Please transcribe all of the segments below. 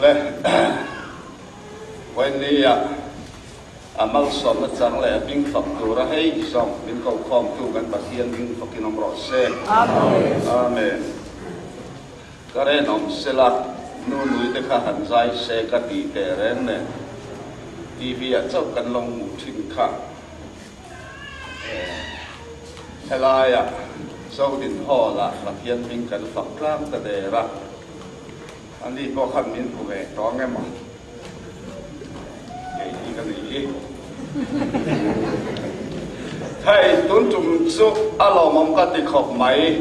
เลยวันนี้amal som macam le bing faktur hai som bing kau kom tu kan pasien bing fakin om rose amen amen karen om selat nu lui te kha han zai se ka ti te ren ne tv chau kan long mu thing kha helaya sau din ho la pasien bing kan fak tlang ta de ra an ni ko khan min ku ve to nge ma cái gì thầy tuấn trùng số alo mong cái tình học máy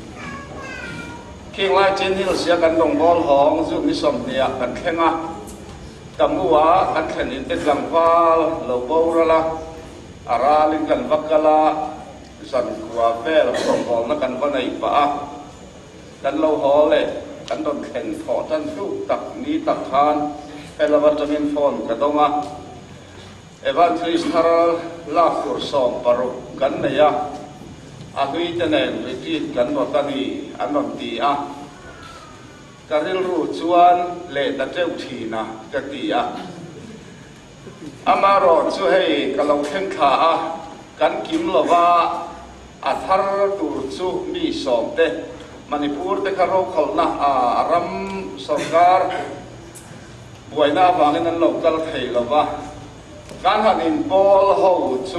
khi lại trên hill sẽ cần đồng ball hong giúp mi som nia cần khen à tầm mua cần khen in tết gần pha lâu bao ra la ara linh cần vác la sẵn qua về là đồng ball nó cần vào này pa cần lâu hó lệ cần đồng khen thọ chân su tập ní tập than hay là vitamin phone cái đó mà evangelist Haral Lafur som paru kan ne ya agui tenen retreat kan no tani anon ti a karil ru chuan le ta treu thina ka ti a amaro chu hei kalau khen kha a kan kim lova athar tur chu mi som te manipur te karo kholna aram sarkar buaina wangin an local thei lovaการหันอินบอลหูชุ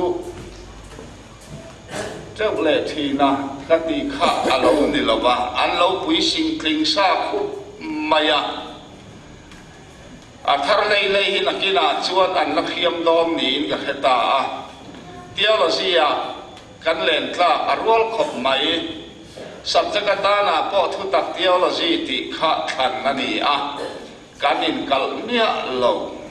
เจ้าเล่ทีนะกติกาอันเรานี่ละว่าอันเราปุยสิงคลิงซาคุมายาอัธรเลยเลยนักกีฬาชวนอันนักเขียมดอมนี่กับเหตาเที่ยวละสิยากันเล่นคลาอารวลขบไม่สับจักรตานาพอทุตักเที่ยวละสิติขาดขันนั่นนี่การอินกัลเมียเรา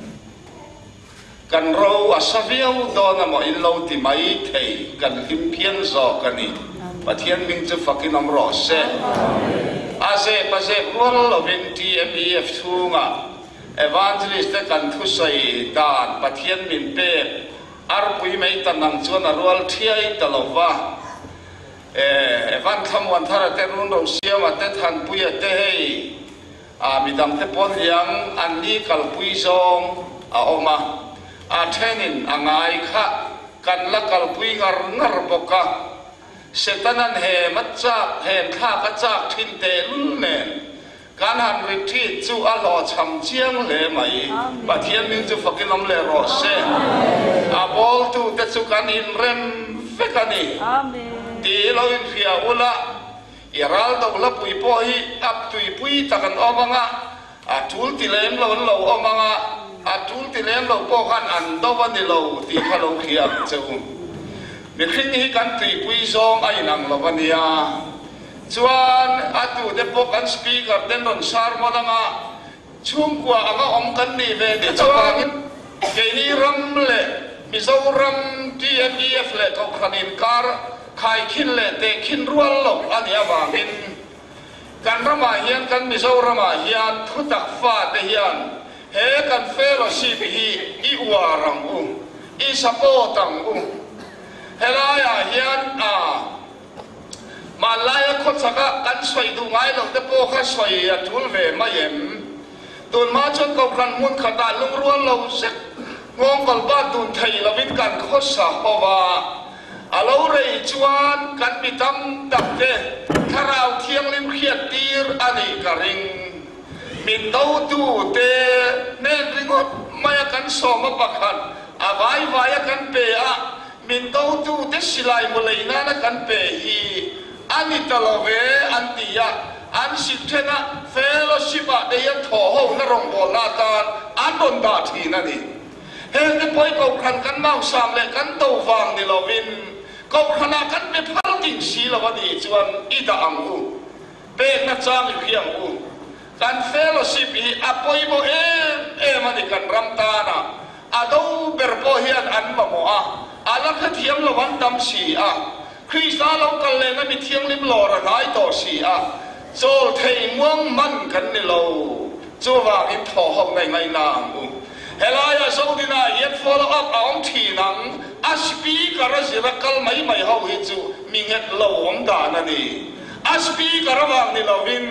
กันเราอาศัยเอาตอนนั้นมาอินเราที่ไม่เทกันหิมเพียนจอกันนี่ปะเทียนมิงจะฟักกินน้ำร้อนเซ่อาเซ่ปัจเจกวันเราเป็น TMEF ทุ่งเอวานเจลิสต์กันทุสัยดานปะเทียนมินเป้อาร์ปุยไม่ตันนังชวนรัวเที่ยตลอดว่าเอวานคำวันทาร์เตรุนเราเสียมาเตทันปุยเตยมีดำเตปอนยังอันนี้กัลปุยซองออกมาเทนินอ่างไอค่ะกันละกัลปุยงารบกะเสตันันเหมัจจะเห็นข้ากัจจกทินเตลุนเนการหันริทีจูอัลลอชำเจียงเลยไหมปะเทียนมิงจูฟักกินน้ำเลรอเซบอลตูเตจูกันอินเรมเฟกันนี่ตีเราอินฟิอาอุละอิรัลตกละปุยพ่อฮีอับตุยปุยตะกันอมังทูลติเลมเราอมังทูลติเลมเราพ่อกันอันดวันนี้เราตีขลุ่มเขียบเจ้ามีครั้งนี้กันตุยปุยซองไอ้นังเราวันนี้ชวนตูเด็กพวกกันสปีกเดินรอนซาร์มาดังช่วงกว่าอมกันนี่เวเดชวนเกี่ยรัมเล่มิซารัมTMEFเล่เขาขณินการขายขินเล่เตะขินรัวหลบอันนี้บางอินกันรำมาเฮียนกันมิซารำมาเฮียนทุตักฟาดเฮียนเฮกันเฟลชีพฮีอีวารังอีสปอตังเฮลายาเฮียนมาลายคนสักกันสวยดูไงเราแต่พวกเขาสวยทุลเวมาเยี่ยมตุนมาจนกับกันมุนขดาลุงรัวเราสักงงกลบ้านตุนไทยเราวินกันข้อสาบว่าเราเรียจวนกันพิธามตักเตะถ้าเราเที่ยงลิมเขียดตีร์อันนี้กริงมินเต้าตูเตเนริงดมากันสอมปักขันวายกันเปะมินเต้าตูเตสิไลมุลัยนากันเปฮีอันนี้ตลอดเวอันที่อันสิทธิ์นะเฟลชิบะเดียนทอหูนรงบอลนาตานอันโดนด่าทีนั่นนี่เฮ้ยพอยเขาขันกันเมาสามเลยกันโตฟังนี่เราวินเขาขณะกันไปพัลกินสีเราวันนี้จวนอีดาอังอูเป็นนักจางอีกเพียงอูกันเฟลชิบอีอภัยโบมันนี่กันรำตานะดูเบอร์โบเฮียนอันมาโมลักเทียมเราวันดำสีคริสต์เรากันเลยนะมีเทียงลิมหล่อระไงต่อสีโจลเทม่วงมันกันนี่เราโจว่าอินทอห้องในนางเฮลายาโซดินาเย็ดฟอลอัพเอาทีนังอาสปีกระสิรักกัลไม่เฮาฮิจูมิเงตเราอมดานันนี่อาสปีกระวังนี่เราวิน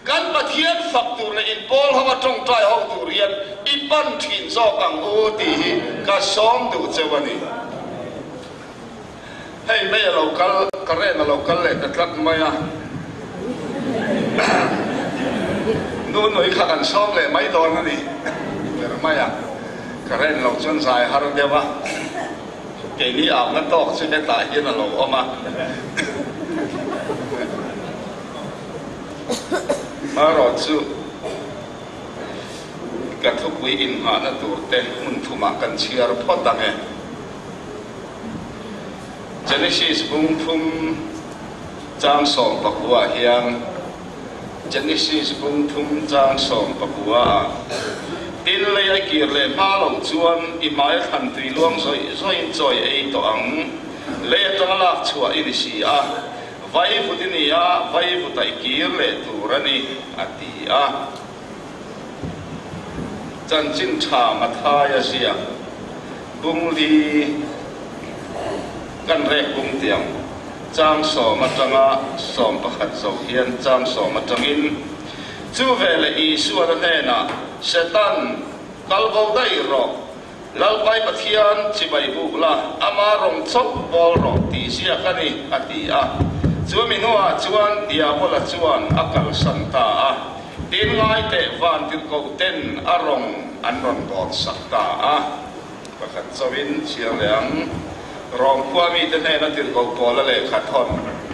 kan pathian faktur le in pol hawa tong trai ho turian ipan thin zo kang u ti hi ka som du chewani hei me local karen local le tatlat maya nu noi kha kan som le mai don ani ber maya karen lo chon sai har dewa ke ni am na tok se ta hi na lo oma Maro chu kathukui in hana turte mun thuma kan chiar photange Genesis bung thum chang som pakua hiang Genesis bung thum chang som pakua tin le ai kir le ma lo chuan i mai khan tui luang zoi choi ei to ang le tang lak chua in si a vai putinia vai putai kir le turani atia chan chin tha mathaya sia bung li kan re bung tiang chang so matanga som pakhat so hian chang so matangin chu vele I suara nena setan kalbo dai ro lalpai pathian chibai bukla ama rong chok bol ro ti sia kani atia chuan minua chuan diabola chuan akal santa a tin ngai te van tir ko ten arong anron bot sakta a pakhat chawin chialeang rong kwami te na tir ko pola le khathon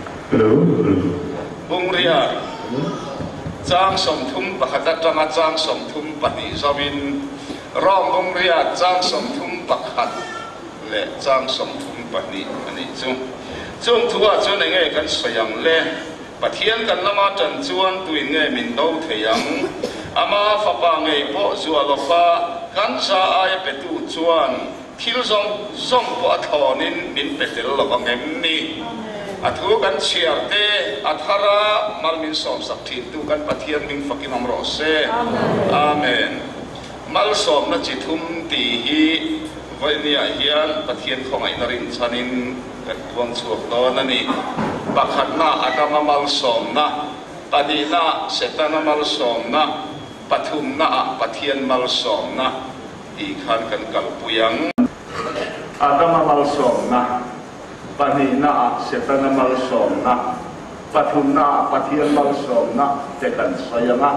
bungria chang som thum pakhat atanga chang som thum pani zawin rong bungria chang som thum pakhat le chang som thum pani ani chu chung thua chuan nge kan soyang le pathian kan lama tan chuan tuin nge min do theyang ama fapa nge po zuwa lofa kan sa ai petu chuan thil zong po athonin min petel lo ngem ni athu kan chiarte athara malmin som sak thin tu kan pathian ming fakin amro se amen mal som na chi thum ti hi voinia hian pathian khongai narin chanin tuang chuak don ani pakhat na atama mal som na padina setana mal som na pathum na pathian mal som na I khan kan kalpuyang atama mal som na padina setana mal som na pathum na pathian mal som na te kan sayanga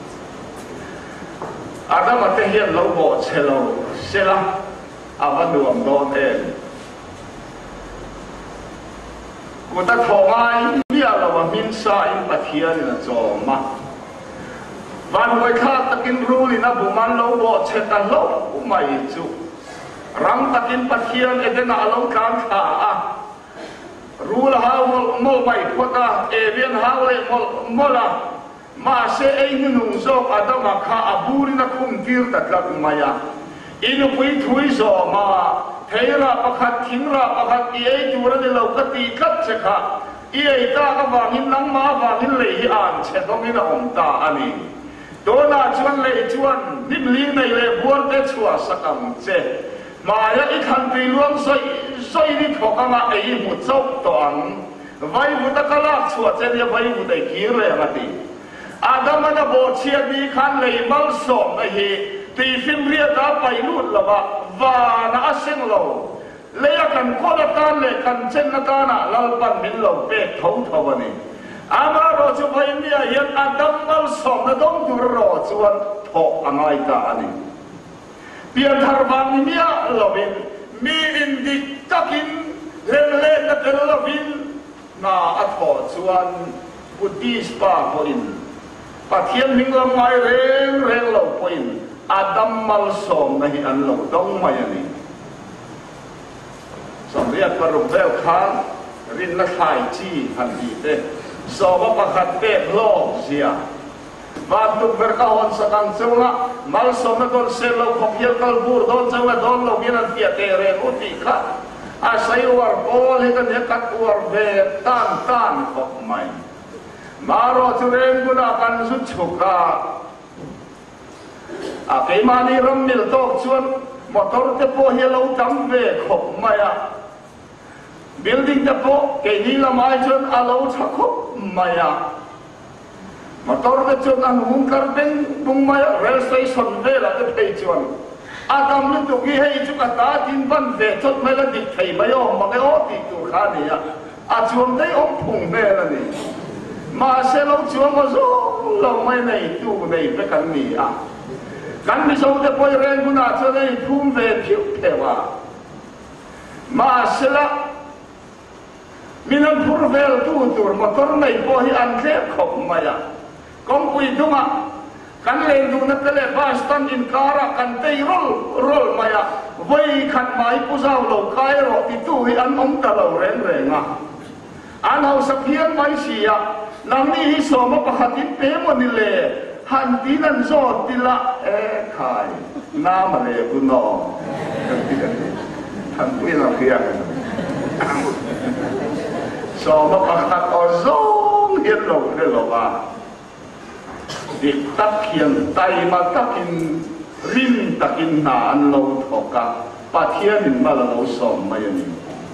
atama te hian lo bo chelo sela avanuam don en Kota thongai dia lawa minsa in pathian na choma van hoi kha takin ruli na buman lo bo chetan lo umai chu rang takin pathian edena lo kan kha a rul ha mo mai phota evian ha le mola ma se ei nu zo adama kha aburi na kum tir tatlak maya inu pui thui zo ma Theira pakhat thingra pakhat ei tura de lokati kat chekha ei ta ka wangin nang ma wangin le hi an chedongin om ta ani dona chuan le chuan nimli nei le buar te chua sakam che maya I khan tui luang soi ni thokanga ei mu chok to ang vai mu ta kala chua che ne vai mu dei ki le ngati adam na bo chia bi khan le mal som na hi ti sim ria ta pai lut lawa và na sinh lo lấy kan ko la tan le kan chen na ta na lal pan min lo pe thau thau ani ama ro chu bai ni a yan adam mal som na dong tu ro chuan tho angai ta ani pian thar bang ni a lovin mi in dik takin le na tel lovin na a tho chuan buddhist pa ko in pathian ning lam ngai reng lo po in Adam mal som na hi an lo dong mai ani som riat parum vel khan rin na khai chi han di te so ba pakhat pe lo sia va tu ver ka hon sa kan chunga mal som na don se lo khopiel kal bur don chunga don lo bin an tia te re uti kha a sai war bol he kan he kat war ve tan khop mai maro churen guna kan su chuka a ke mani ram mil tok chuan motor te po hi lo tam ve khop maya building te po ke ni la mai chuan a lo tha khop maya motor de chuan an hung kar beng bung mai rail station vela te phei chuan adam lu tu gi hei chu ka ta tin ban ve chot mai la dik thei mai om ma ke o ti tu kha ni a chuan dei om phung ve la ni ma se lo chuan ma zo lo mai nei tu nei pe kan ni a kan mi so de poi ren guna chu nei phum ve phiu phewa ma se la minan phur vel tu tur motor nei po hi an kle khop maya kong pui dunga kan len du na tele ba stand in kara kan tei rol maya voi khat mai pu zau lo kai ro ti tu hi an om ta lo ren renga an hau sa phian mai sia nam ni hi so ma pakhatin pe mo ni le han tin an zo tila e khai na ma le ku no han pui na khia so ma pakhat o zong hian lo le lo ba dik tak hian tai ma takin rin takin na an lo thoka pathian in ma lo som mai ani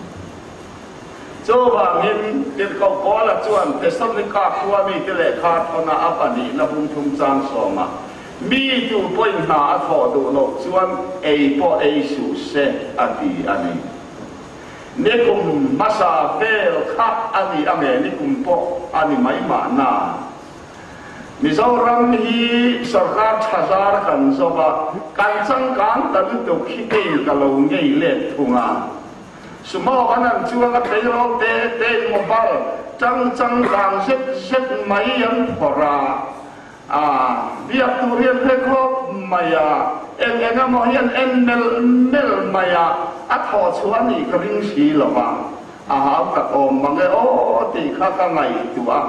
cho wangin tin ko ko la chuan te som ni ka khua mi te le kha thona apani na bung thum chang so ma mi tu point na a tho do lo chuan ei po ei su se ati ani ne kum masa fel kha ani ame ni kum po ani mai ma na Mizoram hi sarkar thazar kan soba kan chang kan tan to khite kalo ngei le thunga sumo kanan chuang a thero te mobile chang kan set mai an phora a bia turian pe kho maya en mo hian en mel maya a tho chuan ni ka ring si lo ma a ha ka om mangai o ti kha ka ngai tua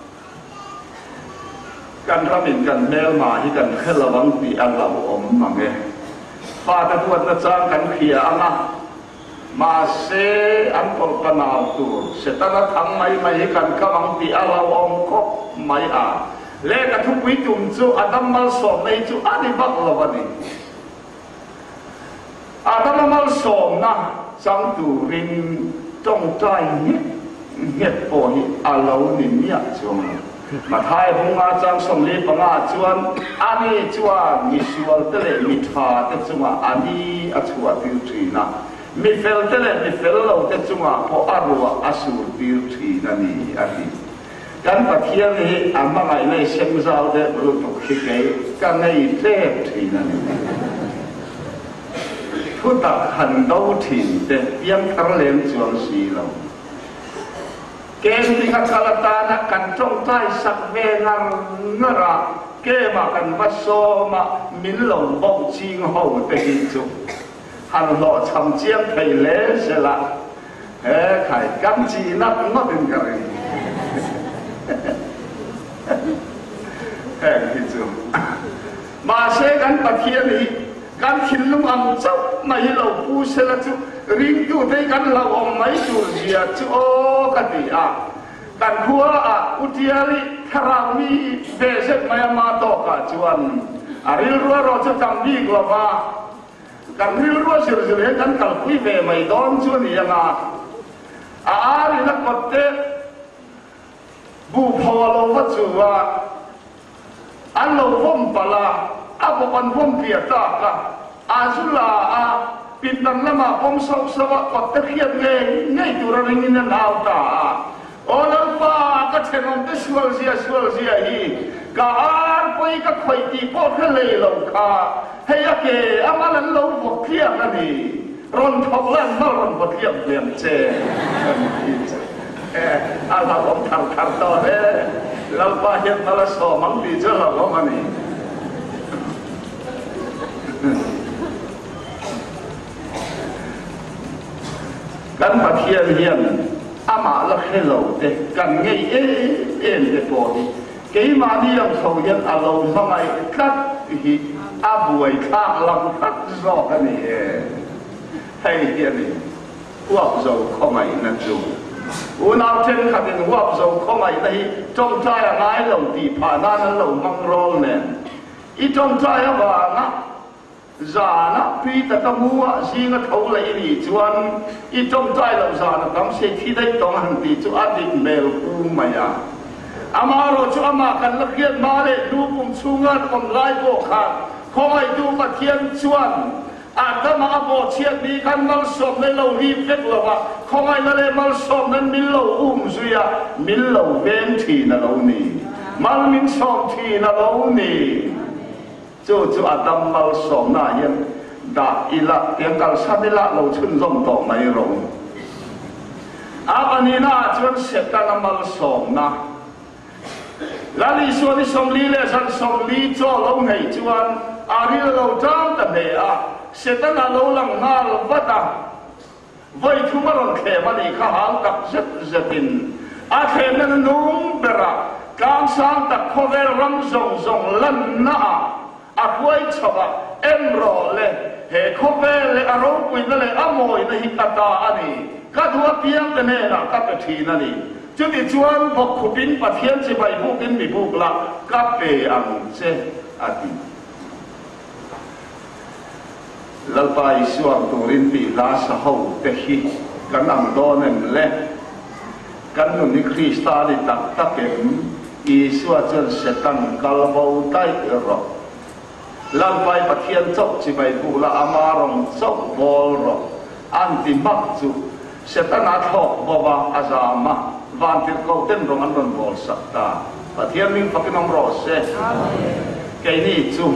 กันทำเป็นกันแมวมาที่กันแค่ระวังปีอันเราอมมาไงฟ้าตะวันตะจางกันเขียอันนะมาเสอันปลปนาตัวเสตันทำไม่กันกำลังปีอันเราอมก็ไม่อาเล่กันทุกวิจุมจูอาดัมมาสอบในจูอันนี้บักละวันนี้อาดัมมาสอบนะจังตูรินจงใจเงียบปอยอันเราหนิเนี่ยจงมาไทยบุงอาจังสมลีปังอาจวนอันนี้จวนมิสวลเตเลมิทาเตจงว่าอันนี้อาจวนบิวทีนะมิเฟลเตเลมิเฟลเราเตจงว่าพออารัวอาสูรบิวทีนั่นนี่อันนี้กันปะเทียนนี้อามาไงในเซมซาลเดรูตุขิเกยกันในเทพทีนั่นนี่ผู้ตักหันดาวถิ่นเตยังทะเลนจวนสีเราเกณฑ์ที่ขัดขลตานักกันจ้องใจสักเวนังนราเกมากันวัดโซมามินหลงบกจิงหูเตกิจุหันหล่อทำเจียงไทยเลสละไข่กันจีนักมาเป็นกันกิจุมาเชกันปะเทียนี้กันขินลุงอังเจ้าไม่เราผู้เสละจุริงดูได้กันเราอมไม่จูเสียจุโอกันดีกันหัวอุทิอาริทารามีเดชะไม่มาโตกันจวนริลรัวเราจะจำดีกว่ากันริลรัวเสียกันกัลคุยเวไม่โดนจวนยังรินักมัดเตบูพอเราวัดจัวอันเราฟ้มปลาอาบุกันฟ้มเปียตากะสุลาปิดนั่นละมาฟ้มสาวสวัสดิ์ตะเคียนไงตัวเราเงินเอาตาโอ้ลังฟ้าก็เช่นนั้นแต่สวลเสียฮีกาไปก็คอยตีพอทะเลลงคาเฮียเกอามาลันเราบกเทียกันนี่รอนทองลั่นมาร่อนบกเทียบเปลี่ยนเจอาเราผมทำต่อเลยเราไปเห็นมาละสอมังดีเจ้าเราก็มันนี่กันมาเทียนเฮียนอามาละเฮโลเด็กกันไงเอ็นเด็กพอดีเกี่ยมาที่ยังเขาเย็นอารมณ์ว่าไงคัดฮีอาบวยข้าลังคัดรอกันนี่ให้เฮียนี่ว่าเราเข้ามาอีกนั่นจูอุณาเทนขัดเป็นว่าเราเข้ามาอีกที่จงใจอะไรเราตีผ่านนั้นเรามังรอลเนี่ยอีจงใจว่านะzana pi ta ka mua singa thau lai ni chuan I tom tai lo zana kam se thi dai tong han ti chu adik mel pu maya อามาโรจูอามากันละเกียนมาเลยดูปุ่มชูงานอมไลโบขาดคงไอ้ดูมาเทียนชวนอาจจะมาโบเชียดีกันมัลสมในเรารีบเล็กละวะคงไอ้นั่นเลยมัลสมนั้นมิลเราซุยมิลเราเวนทีนั่นเรานี่มัลมินสมทีนั่นเรานี่จู่อาดัมมัลสมน่ายังดาอิละเตียงกัลสันละเราชุนจงต่อไม่ลงอันนี้น่าจนเสร็จกันมัลสมนะแล้วลีส่วนที่สมลีเลสันสมลีจ่อลงให้จวนอารีเราจำแต่เนี่ยเสร็จแล้วเราหลังงานวัดไว้ทุ่มรังเขมันอีกข้าวกับเจ็ดินเขมันนุ่มเบระการสร้างตะโคเวรำซงลันน่าไว้ชอบเอ็มโรเลเฮโคเวเลอารมณ์วินเลอโมยในหิตตาอันนี้ก็ถือว่าเพียงแต่เนี่ยนะก็เป็นทีนั่นนี่จุดที่ชวนพวกขุบินปะเทียนจะไปพวกกินมีพวกละก็เป็นอันเจ้าดีแล้วไปส่วนตัวรินปีลาสาวเตหิกันอังโดนเล่กันนุ่นคริสตาลิตักตะเก็มอีส่วนจนเสตันกัลบาวไตรอแล้วไปปะเทียนจบจะไปพวกละอามารมจบบอลรออันที่มักจุเสตันอาทอกบัวอาจามาวันที่เขาเต้นรงอันนั้นบอลสักตาปะเทียนมิ่งพักน้องรอเซ่แกนี่จุ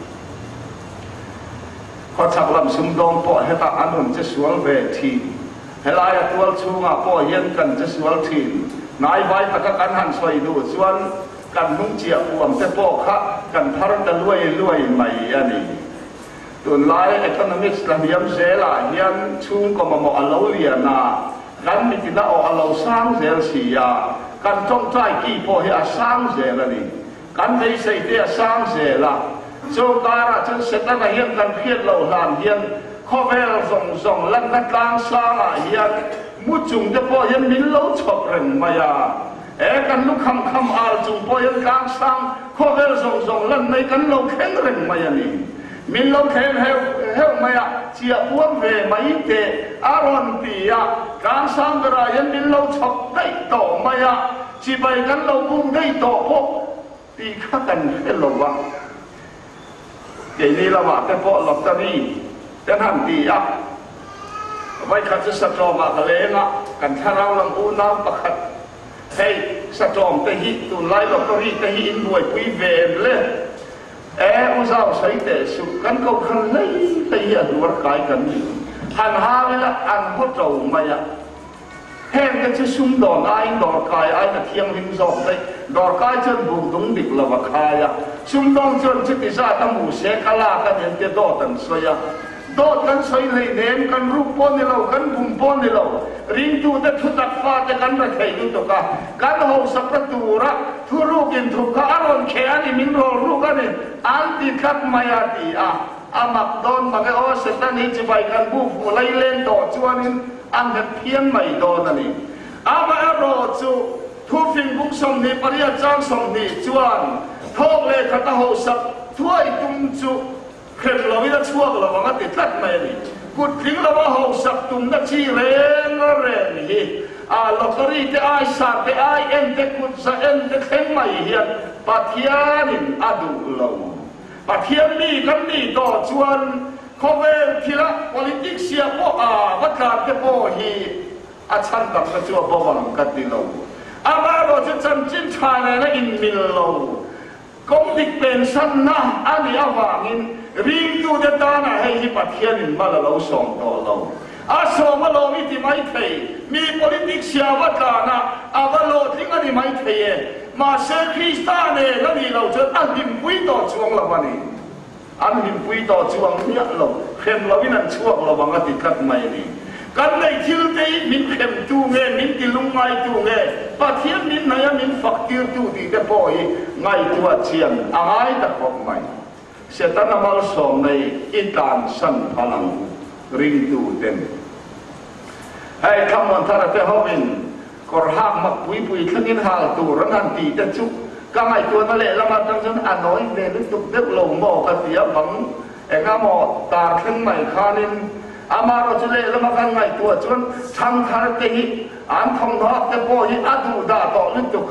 เขาชักลำซุ่มดองปอให้ตาอันนั้นจะสวลเวทีเฮลายตัวชูงาปอเย็นกันจะสวลทีนายไว้ตะกันหันสวยดูส่วนกันนุ่งเจียบวมแต่ปอคะกันพาร์กันรวยใหม่อันนี้ตัวลายเอคอนมิกส์ลำยำเซลายันชูงก็มาหมออัลเลวียนากันมีกินแล้วอัลเลวสร้างเซลสียากันจ้องใจกี่ปอให้สร้างเซลนี่กันไม่ใช่เดียสร้างเซลาโจตาระจนเสร็จแล้วเฮียนกันเพียรเราหลานเฮียนข้อแม่ส่งลั่นนักกลางสร้างเฮียนมุจุงจะพอเฮียนมิลเราชอบเร่งมายากันลุกคำอาจุงพอเฮียนกลางสร้างข้อแม่ส่งลั่นในกันเราแข็งเร่งมายานี่มิลเราแข็งเฮวมายาเจียพวงเวไม่เตะอารมณ์ตียกลางสร้างกระยันมิลเราชอบได้ต่อมายาจีไปกันเราพุ่งได้ต่อพวกตีข้ากันเฮลวะอย่างนี้ละว่าแต่พอลอตเตอรี่แต่นั่นดีไว้ขัดจะสตรอมาทะเลนะกันถ้าเราลำพูน้ำประคัดให้สตรอมแต่หิตุนไล่ลอตเตอรี่แต่หินบวยปุยเวนเลยอุตส่าห์ใช้แต่สุกันเขาคันเลยดูว่ากายกันนี่หันหาเลยละอันพวกเราไม่แห้งก็จะซุ่มดอกไอ้ดอกกายไอ้ตะเทียงหินสอบเลยดอกกายจนบุกตรงดิกละวะคายซุ่มดองจนจิตใจตั้งหมู่เสกลากันเห็นจะโดดกันสวยโดดกันสวยเลยเน้นกันรูปปนในเรากันบุ่มปนในเราริงดูแต่ทุตักฟ้าแต่กันระเทยดูตัวกันหงสักประตูระทุรูกินทุกข์อารมณ์แค่นี้มินโรรูกันนี่อันติขัดมายาตีอามักโดนมาก็เสร็จแล้วนี่จะไปกันบุฟไล่เล่นต่อจวนนี่อันเป็นเพียงไม่โดนนี่มาโรจูทุฟิงบุกสมนี่ปริยจางสมนี่จวนทอกเลยขัดหงสักถ้วยตุ้มจูเข็มเราไม่ได้ชั่วเราว่ามันติดทัดไม่นี่กุดทิ้งเราว่าหงสักตุ้มนักชีเร่งนี่ลอตเตอรี่ที่ไอ้สารที่ไอ้เอ็นที่กุดสะเอ็นที่เข็มไม่เหียนปัทยานินอดูเราปัทยานี่กันนี่ต่อชวนเขาเวทีละ politics เสียพวกวัดการที่พวกฮีอาชันตับกระจัวบวังกันดีเรามาเราจะจำจิ้นชายในอินมิลเรากงดิกเป็นสันนะอันนี้อาวางินริงตูเดตานะให้ฮิปัทยานินมาเราส่งต่อเราส่งมาเรามีที่ไม่เทมี politics เสียวัดการนะว่าเราทิ้งอันนี้ไม่เทมาเซคริสตาเนี่ยแล้วนี่เราจะอันดิมปุยต่อช่วงละวันนี้อันหินปุยต่อช่วงนี้เราเข้มเราไม่นั่นช่วงเราบางติดขัดไม่ดีกันในทิลเตยมินเข้มจูเงมินกิลุงไงจูเงปะเทียนมินนายมินฝักติวจูดีแต่พอยไงตัวเชียนอะไรตะขบไม่เสตันมาลสมในอิตานสันพลังริงตูเต็มให้คำวันทาร์เตฮอวินกอร์ฮักมักปุยขึ้นนินหาตูรันันตีจะจุก็ไม่ตัวนั่นแหละแล้วมาตั้งฉันอ่านน้อยเดินตุกเด็กลงหม้อกันเสียบังหม้อตาขึ้นใหม่คานินมาเราจะเล่แล้วมากันไงตัวจนทำคาร์เตหิอ่านทองทอดแต่พอฮิอาดูดาต่อลึกตุกะ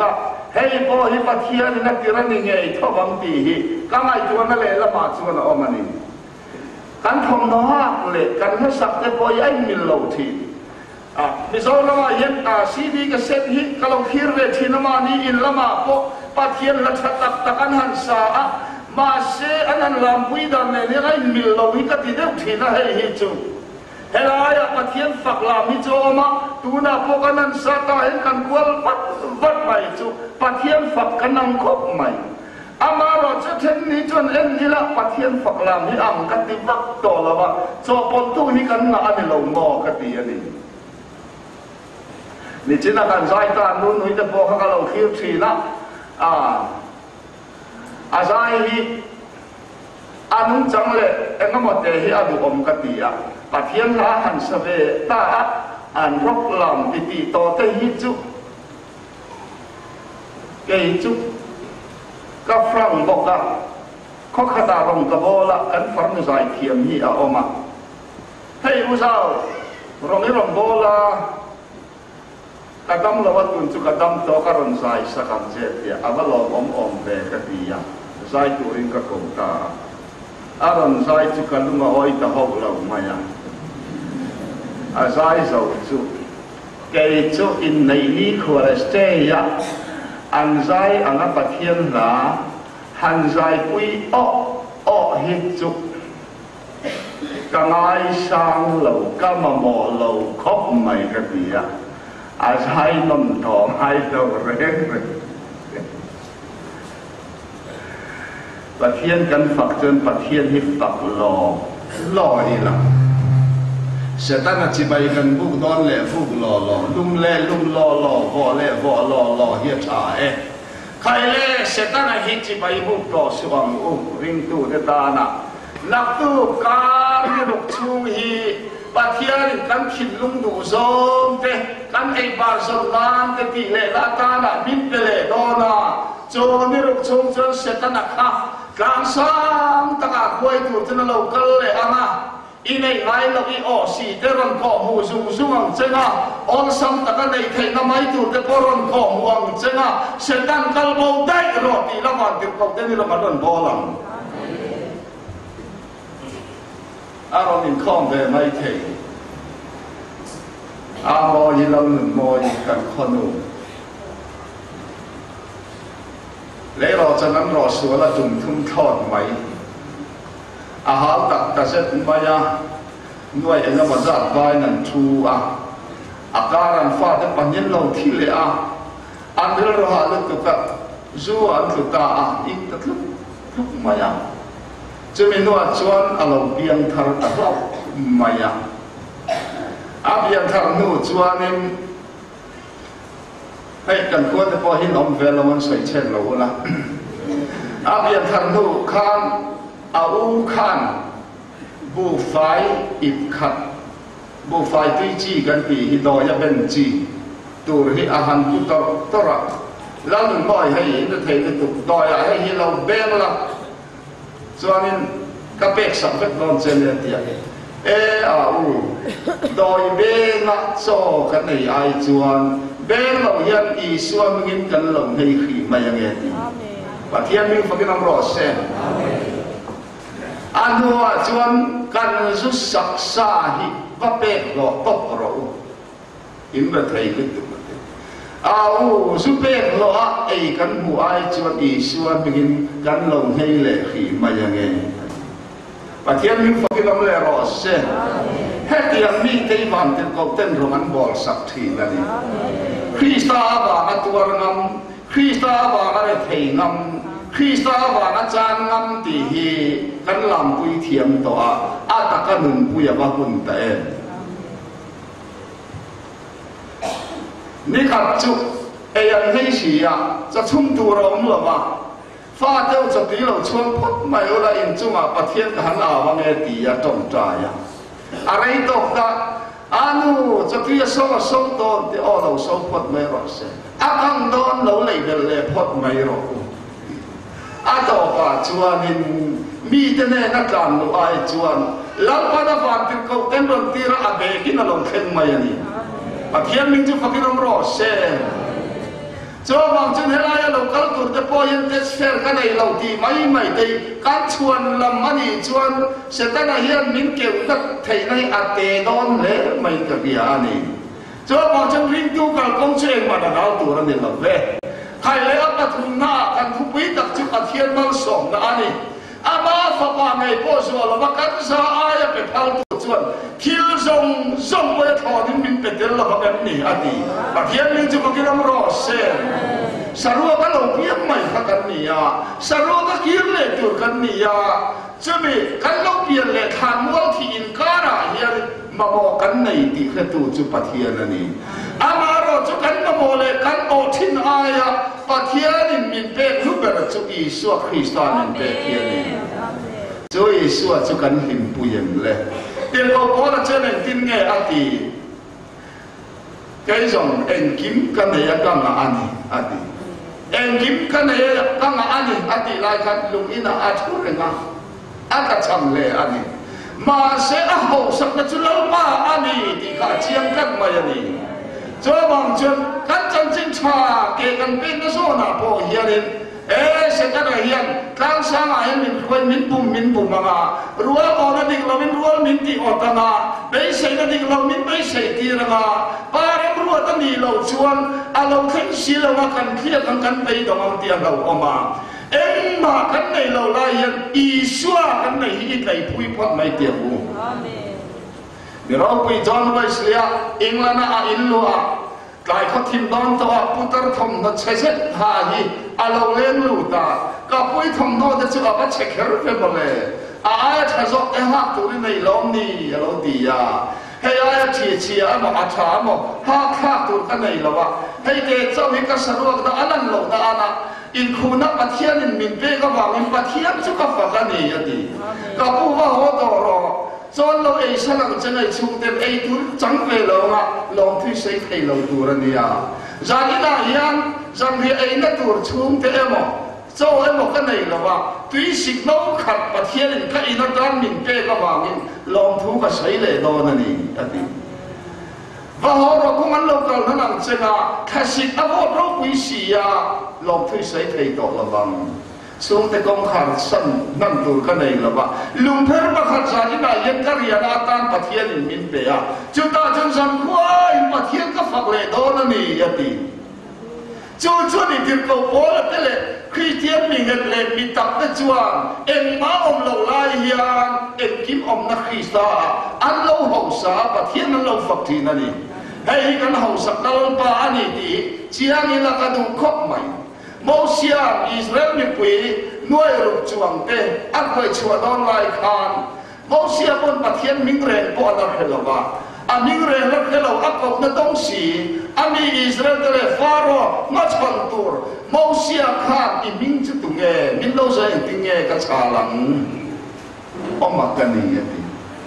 hei po hi pathian na tirani nge thawang ti hi kangai tuana le lama chuan omani kan thom no ha le kan ha sak te po ai mil lo thi mizo lama yen cd ka set hi kalau khir ve thinama ni in lama po pathian la thatak takan han sa ma se anan lam pui dam ne ai mil lo hi ka ti deuh thina hei hi chu helaya pathian faklam hi chu ma tuna po kanan sa ta hen kan kwal pat vat mai chu pathian fak kanang khop mai amaro cha then ni chon en ni la pathian faklam hi am ka ti vak to la ba cho pon tu hi kan na ani lo mo ka ti ani ni china kan zai ta nu nu te po ka lo khiu thi na zai hi anung chang le engamo te hi adu om ka ti a pathian la han sa ve ta an rok lam ti ti to te hi chu ke hi chu ka frang bok ka kho khata rong ka bola kan farn zai thiam hi a oma hei u sao rong ni rong bola kadam lawat kun chu kadam to ka ron zai sa kam je ya avalo om ve ka ti ya zai tu ring ka kom ta aron zai chu kalunga oi ta ho lo maya zai zo chu ke chu in nei ni khore ste ya an zai anga pathian la han zai pui o hi chu kangai sang lo ka ma mo lo khop mai ka ti ya zai nom thong hai do reng pathian kan phak chân pathian hi phak lo hi la setan chi bai kan bu don le fu lo lum le lum lo vo le vo lo hi tha khai le setan hi chi bai bu to suang ring tu de ta na nak tu ka ri ruk chung hi pathian kan khin lung du zom te kan ei bar zom lan te ti le la ta na min te le do na cho ni ruk chung chân setan kha càng sang taka quay tu chân lâu cân lệ ama inay ngay lo i o si te ron ko mu zum ang chenga on sam taka nei thei na mai tu te poron ko mu ang chenga setan kal bo dai ro ti la man ti ko te ni lo man bolang aron in khom ve mai thei a mo yi lam mo yi kan khonu lấy lo cho nắm lo sửa là dùng thun thon máy háo đặt ta sẽ cũng bây giờ nuôi anh em ra vai nằm thu cá làm pha để bản nhân lâu thi lệ anh đưa ra hà lực tụt du anh tụt ta ít tụt lúc mày cho mình nuôi chuan lâu biếng thar tụt lúc mày biếng thar nu chuan em hãy cần quan tâm vào hình ông về làm soi chen lâu la, biên thằng nu khan, u khan, bu phai ít khát, bu phai tuy chi gần bị hi đòi ya bên chi, tu hi ahan tu to ra, lao đừng nói hay nó thấy cái tục đòi hay hi lâu bên la, cho nên các bé sắp hết non chen lên tiệt, đòi bên la cho cái này ai chuan bên lâu hiền ý xuân nghìn cần lòng hay khi mà yang nghe đi và thiên minh phải làm rõ xem anh hoa chuan cần rút sắc xa hi và bẹt rõ tóc rõ in mà thấy cái tục rút bẹt rõ ấy cần mua ai chuan ý xuân nghìn cần lòng hay lệ khi mà yang nghe và thiên minh phải làm rõ xem hết tiền mi tây van tiền cầu tên rồi anh bỏ sắc thì là đi Christa và cái tua ngâm Christa và cái thầy ngâm Christa và cái chan ngâm thì hi cái làm bùi thiềm tọa ta cái nung bùi và bùn tệ ni khát chú anh hay gì cho chung tu rồi ông mà pha theo cho tí lâu chuông phút mày ở đây in chung bắt thiên cái hắn và nghe tí trồng trà đây đọc ta anu cho tí sâu tôn thì đầu sâu phút mày rồi sẽ căng đón lâu lấy về lệ phút mày rồi đọc chuan in mi tên này nó làm nó ai chuan lắm bắt đầu phạt thì câu tên lần tí ra bề kia nó lòng khen mày anh bắt thiên mình chú phát cái lòng rõ sẽ cho mong chân hết ai lâu câu tuổi để bồi yên tết fair cái này lâu thì mấy đây cán chuan làm anh chuan sẽ ta này hiện mình kiểu đất thầy này tê đón lẽ mấy cái gì anh cho mong chân riêng tu cả công chuyện mà đã đào tuổi anh làm về khai lẽ ấp thùng na anh thu quý đặc chức thiên mang sòng na anh ama phật bà ngày bố rồi là mà cán sa ai phải phao tu chuan thiếu rong với thọ thì mình phải tiền là mà cái này anh mà thiên mình chụp cái làm rõ xem sarua cái lâu biếng mày khác cái này à sarua cái kiếm lệ tuổi cái này à cho mình cái lâu biếng lệ tham mua thì in cả là hiện mà bỏ cái này thì cái tu chụp bát thiên này ama rồi cho cái mà bỏ lệ cái ô thiên ai à bát thiên mình phải giúp đỡ cho Giêsu Christ mình phải thiên này cho Giêsu cho cái hình bùi lệ tiền cầu có là trên nền tin nghe anh thì cái dòng anh kiếm cái này đang là anh anh kiếm cái này đang là anh thì lại cái lùng in là anh thôi rồi anh cả chẳng lẽ anh mà sẽ hậu sắc nó chú lâu mà anh thì cả chiang các mày anh cho bằng chân các chân chính trà kể gần bên nó số nào bỏ hiện sẽ cái này hiện càng sáng ai mình quên mình bùm mà rùa còn nó định là mình rùa mình thì ở tầng à bây giờ nó định là mình bây giờ thì là ba em rùa ta đi lâu chuan lâu khinh xí lâu mà cần kia cần bây đồng ông tiền lâu mà em mà cái này lâu lại hiện Giêsu cái này ít này bùi phật mấy tiền bu để rồi bùi John Wesley England Inlua lại có thêm đón tàu putar thom nó chạy chết hà hi lâu lên lù ta cả bùi thom nó để cho bắt check hết rồi mà lệ ai thay cho em hát tụi này lom ni lâu đi à hay ai chia mà thả mà hát tụi cái này là vậy hay để cho mình cái sản phẩm đó anh lâu đó anh in khu nắp bát thiên mình bê cái vàng mình bát thiên cho cái phật cái này vậy cả bùi vào hồ đồ rồi cho lâu ấy sao làm chân này chung tiền ấy tu chẳng về lâu mà lòng thì sẽ thấy lâu tu rồi nè ra đi là hiền rằng thì ấy nó tu chung tiền em cho em một cái này là vậy tuy sinh lâu khát bát thiên cái nó đang mình bê cái vàng mình lòng thu cái sấy lệ đó nè và họ rồi cũng ăn lâu cầu nó làm chân à khai sinh áp hộ đâu quý sĩ à lòng thì sẽ thấy đó là vàng xuống tới công khẩn sân nằm tù cái này là vậy lùng phép mà khẩn sản như này yên cái riêng à tan bát thiên mình bể à chúng ta chân rằng quay bát thiên cái phật lệ đó là nỉ vậy thì chú đi tìm cầu bố là cái lệ khi thiên mình hết lệ mình tập cái chuan em má ông lâu lai hiền em kiếm ông na khi sa ăn lâu hậu sa bát thiên ăn lâu phật thì nè hay cái hậu sắc lâu ba anh thì chỉ anh là cái đủ khóc mày Moses Israel mi pui nuôi rục chuang te ăn khơi chùa đón lại khan Moses pun bát thiên minh rèn bỏ ra khelo ba mình rèn ra khelo áp cột nó đông xì ami Israel tele Pharaoh ngắt phần tur Moses khan i minh chút tung nghe minh lâu rồi tiếng nghe cái chả lằng mặc cái này vậy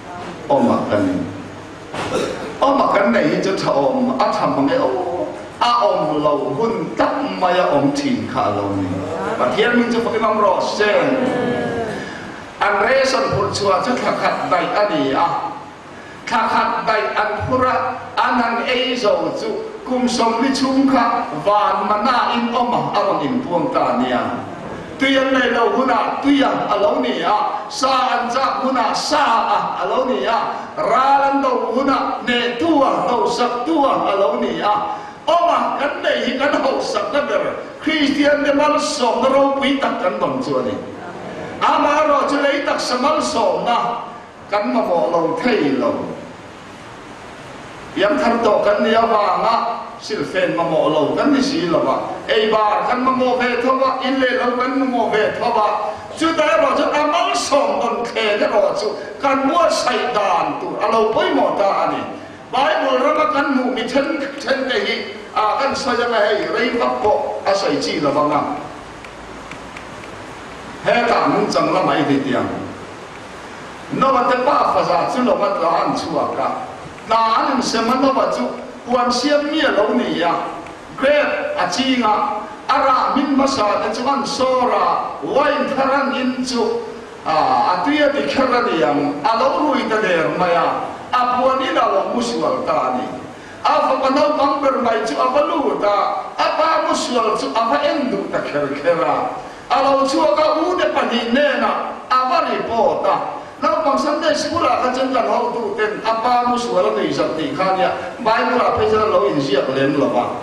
mặc cái này cho thầm thầm bằng cái ông lâu hun tắc mày ông thìn khá lâu này và thiên minh cho phải mang rõ sen anh rê son phun chua cho khát đầy anh khát đầy anh pura anh ấy rồi chú cùng sống với chúng khát và mà na in ông anh in buông ta nia tuy anh này lâu hun tuy anh lâu nia sa anh cha hun sa anh lâu nia ra lần lâu hun nè tua lâu sắc tua anh lâu nia mà cái này cái hậu sắc đó rồi Christian để mà sống nó đâu quý tắc cái đồng chúa này mà rồi cho lấy tắc sắm sống na cái mà bỏ lâu thay lâu yếm thằng tổ cái này vàng á xin phèn mà bỏ lâu cái này gì là vậy ấy bà cái mà mua về thôi mà in lệ lâu cái mà mua về thôi mà chú ta rồi cho mà sống đồng khe cái rồi chú cái mua say đàn tụ lâu bấy mỏ ta này Bible rama kan mu mi chen cái hi kan sa yang hai rei vap po asai chi la banga he ta mun chang la mai de tiang no ma te pa fa za chu lo ma la an chua ka na an se ma no ba chu quan siam mi lo ni ya great a chi nga ara min ma sa de chu an so ra wain tharan in chu tuya di khara ni yang alo rui ta der ma ya apuan ina lo musual ta ni afa panau pamper ma mai chu avalu ta apa musual chu ava endu ta kera alo chu ka u de pani ne na avari po ta na bang Sunday school ka chen kan ho tu ten apa musual ni sakti khania Bible a pe sa lo in sia len lo ba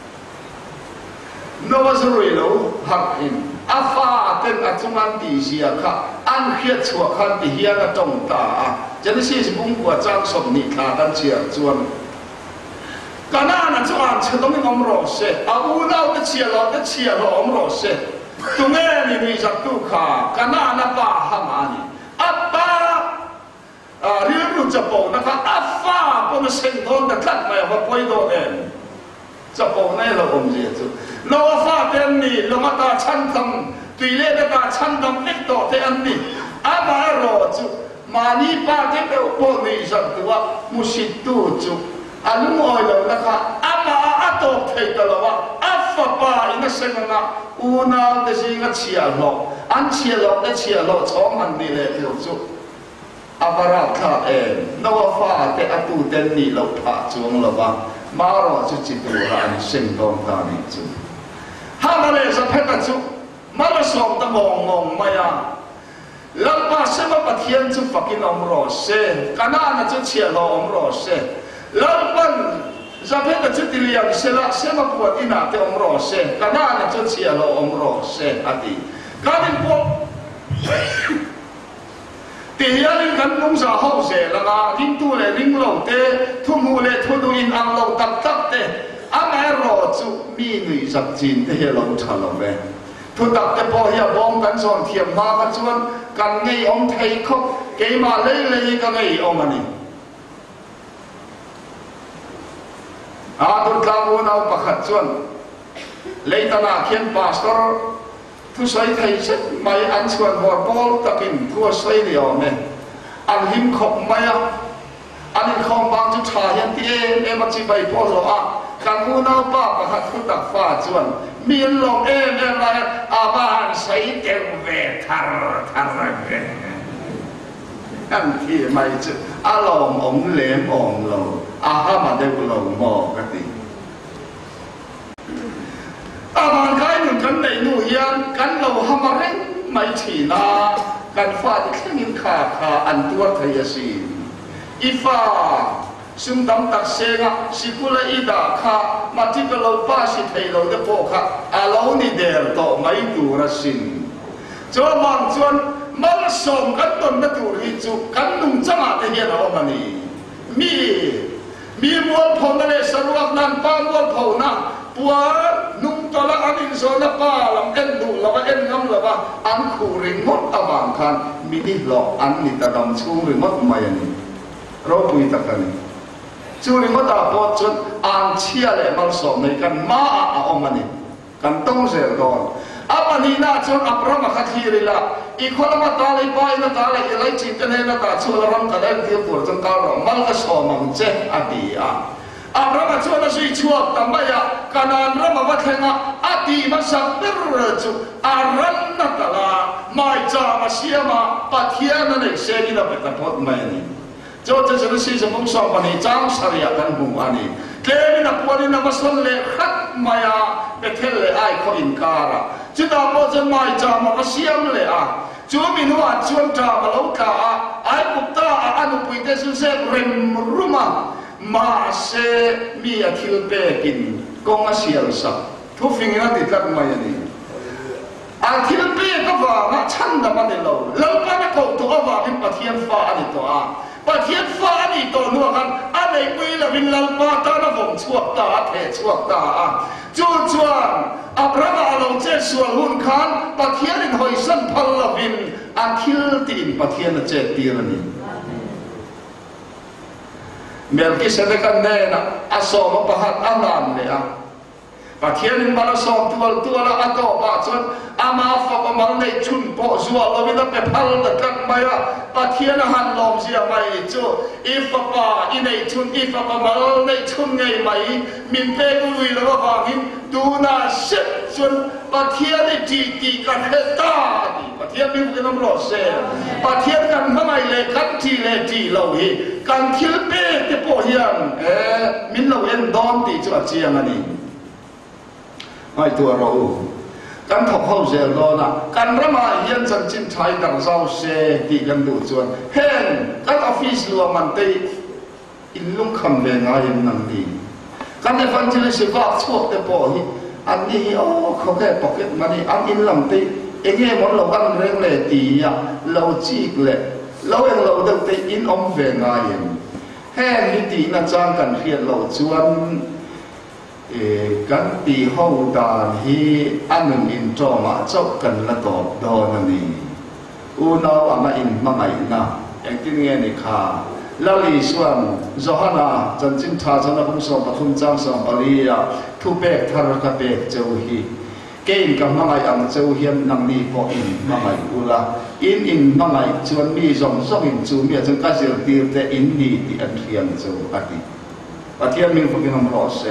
no was real hak in afa ten atungan ti sia kha an khiat chua khan ti hian a tong ta Genesis bung kwa chang som ni kha kan chia chuan kana na chuan chedom ngom ro se a u nau te chia lo om ro se tu nge ni sak tu kha kana na pa hamani apa riu ru chapo na kha afa po na sen thon da khat mai ho poi do en chapo nei lo om je chu no fa ten ni lo ma ta chan tham tui le ta chan tham ek to te an ni aba ro chu mani pa te pe po ni sak tu wa musit tu chu alu oi lo na kha ama ato thei ta lo wa afa pa ina sen na una de si nga chia lo an chia lo de chia lo chong an ni le lo chu abara kha no fa te atu ten ni lo pha chuang lo wa ma ro chu chi tu ra an sen dong ta ni chu ha ma le sa phe ta chu ma lo som ta mong mong ma ya lampa se ma pathian chu fakin om ro se kana na chu chia lo om ro se lampan zaphe ta chu ti liang se la se ma puat ina te om ro se kana na chu chia lo om ro se ati kanin po ti hian kan nong sa ho se la ga ring tu le ring lo te thu mu le thu du in ang lo tak tak te amai ro chu mi nui sak chin te he lo tha lo ve thu tak te po hia bom kan son thiam ma kan chuan kan ngei om thei khop ke ma le le ka ngei om ani a tu ka mu nau pakhat chuan leitana khian pastor thu sai thei set mai an chuan hor pol takin thu sai ni om ne an him khop mai a an in khom bang chu tha hian ti em chi bai pol lo a kan mu nau pa pakhat thu tak fa chuan miền lòng em là aban say tiêu về thar về anh thì mày chứ lòng ống lém ống lầu ha mà đều lầu mò cái gì aban cái mình cần này nuôi ăn cần lầu ham mà đấy mày chỉ là cần pha thì cái những khả ăn tua thấy gì ifa sung dam tak senga sikula ida kha mati ka lo pa si thei lo de po kha alo ni der to mai tu ra sin cho mang chuan mal som kan ton na tu ri chu kan nung chama te hian ho mani mi mo phom na le sarwak nan pa mo pho na puar nung to la anin so na pa lam en du la ba en ngam la ba an khu ring mot awang khan mi ni lo an ni ta dam chung ring mot mai ani ro pui ta kan chú linh mất đạo bớt chút an chia lệ mang sổ này cần má ông anh cần tông rèn rồi apa ni na chút Abraham khát hi là ikhola mà ta lấy bay na ta lấy lấy chín cái này na ta chú là ram cái này tiêu bổ trong cao rồi mang cái sổ mang chết adi Abraham chú là suy chuộc tầm bây giờ Canaan ram mà vắt hàng adi mà sắp được chú Aran na ta là mai cha mà xia mà pathian na này xe đi là phải tập bớt mày cho cho nó xin cho mong sao mà này trang sariya kan hùng ani cái này là quan niệm masal le khát maya để thế lệ ai có inkara chứ ta bao giờ mai cha mà siam lệ chú mình nói chuan cha mà lâu cả ai cũng ta anh cũng biết thế sẽ rem ruma mà sẽ mi akhil pekin công asial sa thu phình nó thì các mày ani akhil pe có vào mà chăn đam anh lâu lâu cái nó cầu tụ vào cái pathian pha anh to pathian pha ni to nuwa kan anei pui la vin lal pa ta na vom chuak ta the chuak ta chu chuan Abraham along che sual hun khan pathian in hoi san phal la vin akhil tin pathian che tir ni Melkisedek kan ne na aso ma pahat anan le Pathian in malasom tuala ato pa chon ama fa pamal nei chun po zuwa lovina pe phal da kan maya Pathian han lom sia mai chu ifa pa inei chun ifa pamal nei chun ngai mai min pe ku wi lo ba hin tu na set chun Pathian ti kan heta di Pathian mi ku nam lo se Pathian kan mai le kan ti lo hi kan thil pe te po hian min lo en don ti chu chiang ani ai tua rồi căn thọc hậu giờ lo na căn ra mà hiện chân chim thái đằng sau xe thì gần đủ chuan hen các office lùa mặn tây in lung khăm về ngay in nằm đi căn này phân chia sự vác chuột để bỏ hi anh đi không cái pocket money anh in làm tây anh nghe món lẩu ăn riêng lệ tì ya lẩu chi lệ lẩu anh lẩu được tây in om về ngay in hen như tì na trang cần phiền lẩu chuanกันตีห้องดานฮีอันหนึ่งอินโจมาเจ้ากันละตอบดอนนี่อูนาวอามาอินมาไงนะอย่างที่เงี้ยนี่ค่ะแล้วลีส่วนจอฮานาจันจินทาจันนักสอบปฐุมจังสอบปลียาทุเบกทารกเบกเจ้าฮีเก่งกับมาไงอังเจ้าเฮียนนังนี่พออินมาไงอูละอินมาไงชวนมีส่งอินจูเมียจนก็เสียตีแต่อินนี่ที่อันเทียนเจ้าอดีปะเทียนมีคนที่ทำรอเซ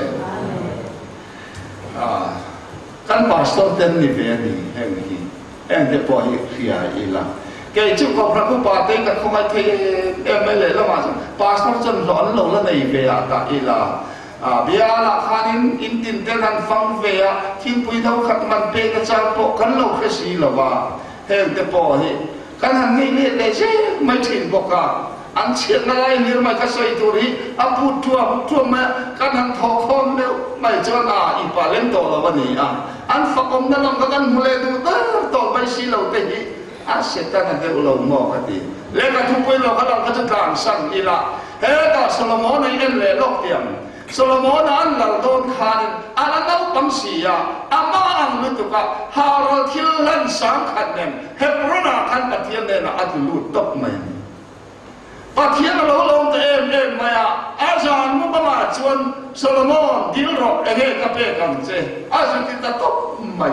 กันปาสต้นเต็มนี่เป็นนี่แห่งนี้แห่งเดปอยเขียอีละแกจุกกับพระผู้ปาเต็งกับเขาไม่เทไม่เลยละมาปาสต้นจนร้อนลงแล้วในเบียตาอีละเบียละคานินอินตินเตนันฟังเบียทิ้งปุยเท่าขัดมันเป็นกระจายปกกันเราแค่สีละว่าแห่งเดปอยกันหันนี่เลยใช่ไม่ถึงบอกกันอันเชียนอะไรนี่ไม่ก็ใส่ตัวนี้อาพูดทั่วมากันหันทอคอมเดียวไม่เจอหน้าอีป่าเล่นตัวละวันนี้อันฝักอมนั่นลองกันมุเลดูต่อไปสิเราเตะอันเสร็จแล้วเดี๋ยวเราหมอกกันดีเล่นกันทุกวันเราก็ต้องก็จะการสั่งอีละเฮ้ยแต่โซโลมอนในเอ็นเล่โลกเตียมโซโลมอนอันเราโดนขันอันนั้นเราปั๊มเสียอามาอันรู้ตัวก็ฮาร์ลทิลลันสังขัดเนี่ยเฮบรนาขันปะเทียนเนี่ยนะอันรู้ตกไหมปะเทียนเราลงเอ็มมาอาจารย์มุกมาชวนโซโลมอนดิลรอกเอเกกับเอกัมเจอาจารย์ติดตกมา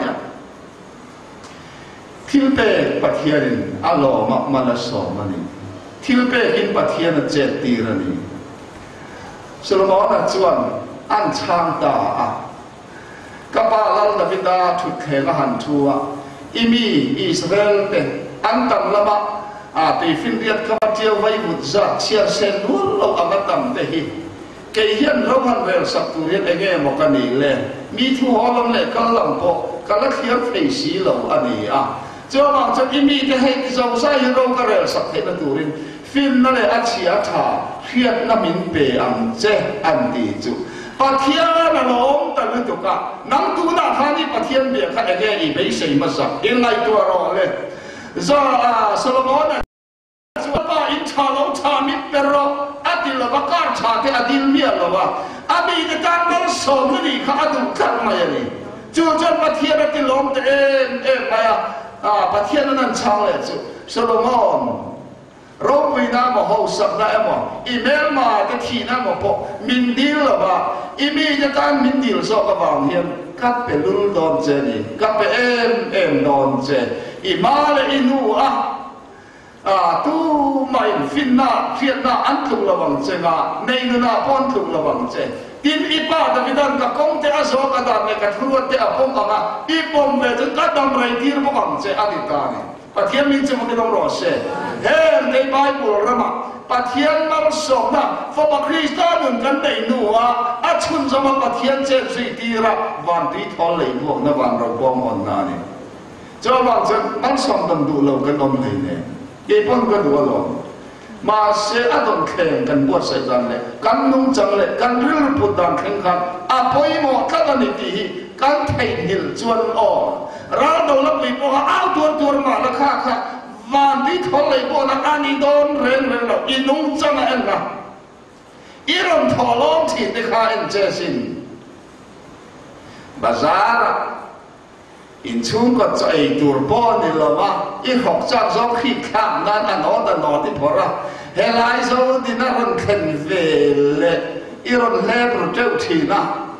ทิลเปปะเทียนอัลโลมาละสอมันนี่ทิลเปกินปะเทียนเจตีรันี่โซโลมอนชวนอันช่างตากับปาลัลดาวิดาทุกเทละหันทัวอิมีอิสราเอลเป็นอันตัมละมะตีฟินเดียดกับเจียวไว้บุตรจัดเชียร์เซนนู้นเราอามาตัมเตหิเกี่ยนเราหันเวลสักตัวเรียนเองมกันนี่เลยมีทั่วลำเล็กกันลำโพกันละเขียนเฟสีเราอันนี้เจ้าว่าจะมีที่ให้เจ้าใส่เราก็เวลสักเทนตัวเรียนฟินนั่นแหละอาชีพท่าเขียนน้ำมินเปอันเจอันดีจุปะเทียนน่ะล้มแต่ไม่ถูกอ่ะนั่งตัวน่ะท่านี่ปะเทียนเบียร์ข้าเองอีไม่ใช่มาสักยังไงตัวรอเลยโซโลมอนว่าอินชาโลชามิเปโรอดิลบักการชาเตอดิลเมียลว่าอดีตการนั้นสมนี่ข้าอดุกันมาอย่างนี้จู่จนปะเทียนติลมเอ็มมาปะเทียนนั้นช่างเลยจู่โซโลมอนเราไปน้ำมาหูสับได้มั้งอีเมลมาจะทีน้ำมาพอมินดิลหรอวะอีมีจะการมินดิลสอบกับบางเฮียนกับเป็นลุลดอนเจนี่กับเป็นเอ็มดอนเจอีมาเลยอินูตู้ไม่ฟินน่าเฟียนน่าอันถูกระวังเจงในนู่นน่าป้อนถูกระวังเจทีมอีป้าแต่พิจารณากงเตะสวกันดานในกระทั่วเตะป้องกันอีปมเวจกัดดำไรที่ระวังเจอดีตานี่ปะเทียนมินจะมันต้องรอเสเฮ้ในไบเบิลระมาปะเทียนมาส่งนะฟอร์คริสต์เหมือนกันในนัวอาชุนจะมาปะเทียนเจสุตีระวันที่ทอลเลยพวกนับวันเราป้องกันนานี่เจ้าว่าจะมันส่งกันดูเรากันอมเลยเนี่ยยี่ปนกันดูเรามาเสียอดมแข่งกันบวชใส่กันเลยกันนุ่งจังเลยกันริลปุดดังแข่งกันพอยหมอกันนิติกันไทยหิลจวนอ่อเราโดนลับไปพวกเอาตัวมาแล้วค่ะวันที่ทอเลยพวกนักอันนี้โดนเร่งเราอินุ่งจังเอ็นนะอีรอนทอล้อมที่ที่ข้าเอ็นเจสินบาซาร์อินชุ่มก็ใจตัวป้อนนี่ละว่าอีหกจากสองขีดข้ามนั่นอันนอที่พอละเฮลัยโซดินารันเข็นเวลอีรอนเล่ประเจ้าทีนะ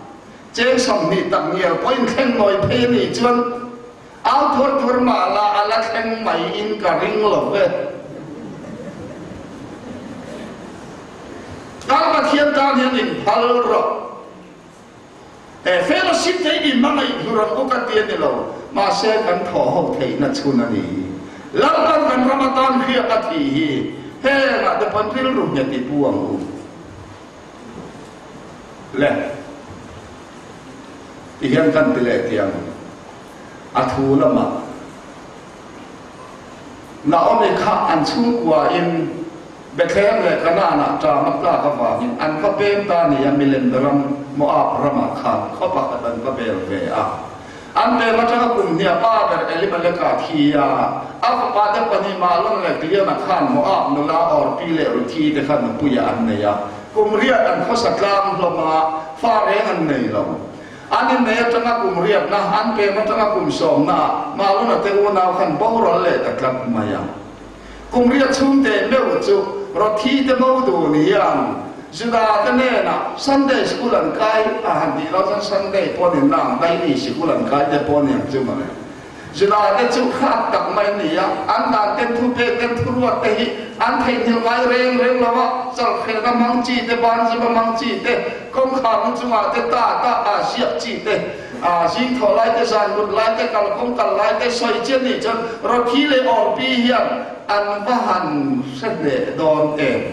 chế sòng nị tặng nhiều có in khen ngồi phê nị chuan áo thuốc thuốc mà là ala khen mày in cả ring lộc về các bạn thiên ta hiện in phal rồi fellowship thế đi mà ngày hurang có cái tiền này lâu mà sẽ cần thọ hậu thấy nó chun anh đi lâu cần Ramadan kia cái gì he là để phân phối rụng nhật đi buông lẽ hiện cần tỷ lệ tiền thu lắm mà nó ông ấy khác ăn chung qua in Bethlehem le kana tra makla ka wa an ka pem ta ni amilen ram mo ap rama khan kho pa ka dan ka bel ve a an be ma ta kum ni pa ber eli ma le ka thia a ka pa da pani ma long le clear na khan mo ap no la or pi le ru thi de khan pu ya an ne ya kum ria an kho saklam lo ma fa re an nei lo an ne ta na kum ria na an be ma ta na kum som na ma lo na te wo na khan bo ro le ta klap ma ya kum ria chung te me chu rồi thi tới mâu đồ này anh, chúng ta cái này là Sunday school lần cái anh đi đó là Sunday bốn年lang daily school lần cái để bốn年chứ mà chúng ta cái chú khác đặc mấy này anh đang cái thu về cái thu ruột đấy anh thấy nhiều cái rèn là vậy, sau khi nó mang chi để bán cho nó mang chi để công khám chúng ta để ta siết chi để xin thọ lại để sản xuất lại để cả công cả lại để xoay chân này chân rồi khi lấy ở bi hiện anh và hành sẽ để đòn em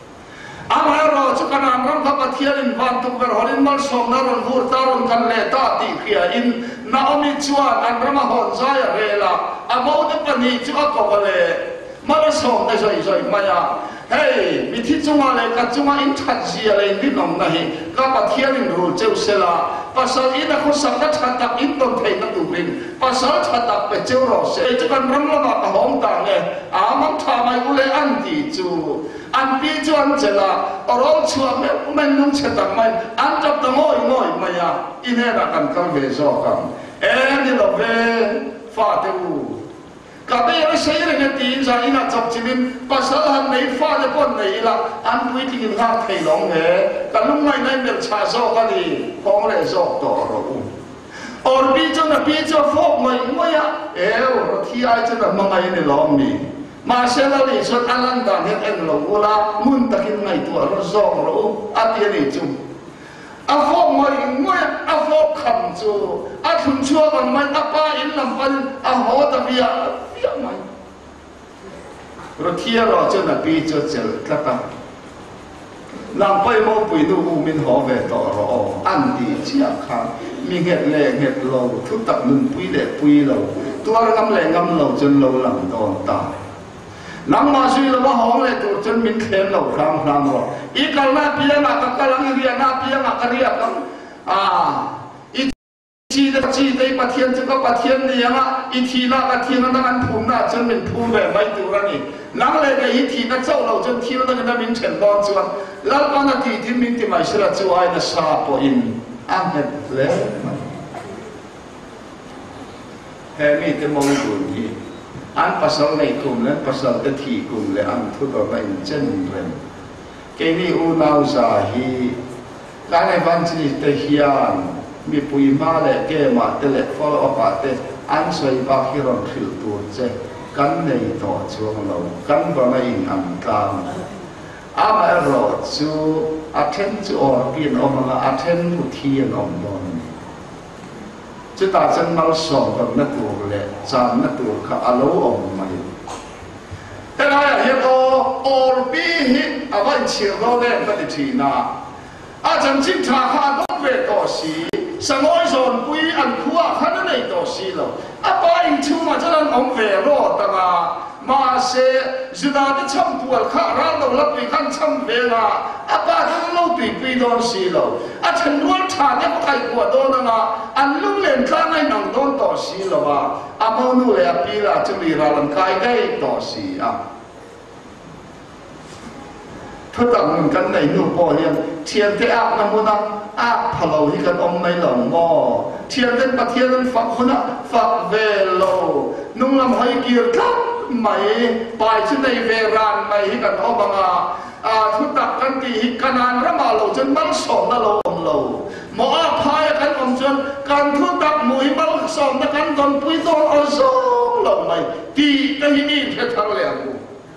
anh hãy rồi cho các anh làm các thiên in van tục về họ in mal sòng na rồi vur ta rồi cần lệ ta tị khía in Naomi chuan anh làm hòn dài về là mau được cái gì chứ có cái lệ mà nó sòng đây rồi mà ya hey mi thi chúng ta lại các chúng ta in thật gì lại đi nòng này các thiên in rồi treo xe là pasal ini aku sangat catat inton thay na tubing pasal catat pecel rose itu kan ramla ma hong tang amam thamai ule anti chu an pi chu an chela orol chu men nung chetak mai an tap ta ngoi maya inera kan kal ve zo kam ni lo ve fa te u ka be ro sei re ti za ina chap chinin pasal han nei fa le pon nei la an pui ti kin ha thei long he ka lung mai nai mer cha zo ka ni hong le zo to ro or bi cho na bi cho fo moi ya ro thi ai cho na mangai ni lom ni ma se la ni so alan dan het en lo ula mun takin ngai tu ro zo ro ati ni chu a fo moi a fo kham chu a thun chua ban mai apa in lam pan a ho ta bia mai rồi thia rồi cho là bi cho chel kata làm bay mo bui nu min ho về to ro an di chia kha mi het le het lo thu tập nun bui le bui lo tua ngam le ngam lo chân lo làm don ta nang ma suy lo ba hong le tu chân min khem lo kham rồi i kal na pia na ka lang ria na pia na ka ria kam chi đây bắt thiên chứ có bắt thiên này á, ít thì là bắt thiên nó ăn phun na chân mình phun về mấy tuổi rồi nè, nắng lên cái ít thì nó trâu lâu chân thiên nó cái mình chèn đòn chuan, lâu con nó thì mình thì mày sẽ là chú ai nó sa po in, ăn hết lẽ, hè mi cái mong muốn gì, ăn pasal này cùng lên pasal cái thì cùng lên ăn thuốc ở bên chân rồi, cái này u nào giả hi, cái này văn chỉ để hiền mi pui ma le ke ma te le follow up ate an soi ba hi ron thil tu che kan nei to chuang lo kan ba mai in am tam ama ro chu attend to or bin om la attend to thi an om don chu ta chân mal so ba na tu le chan na tu kha alo om mai te na hi to or bi hi awan chi ro le ba ti thi na a chan chin tha kha do ve to si sangoi zon pui an khua khana nei to si lo apa in chu ma chan om ve ro ta nga ma se juda de cham tual kha ra lo la pi khan cham ve na apa thang lo tui pi don si lo a chan rual tha ne ko kai ko do na nga an lu len kha nai nang don to si lo wa a mo nu le a pi la chu li ra lan kai dai to si aทุกต่างกันในนู่นพอเรียนเทียนที่อาบน้ำมันอาบพะโล้ที่กันอมในหลงหม้อเทียนเต้นปะเทียนนั้นฝักคนน่ะฝักเวโลนุ่งลำหอยเกียร์ครับไหมปลายชิ้นในเวรานไหมที่กันอมบังทุกต่างกันตีกันนานระมาโลจนมันสองละโลหมอพายกันอชวนการทุตักมุยบัลสองตะกันตอนปุยตอนเอาสองลงไปตีกันนี่เท่าทั้งเลยกู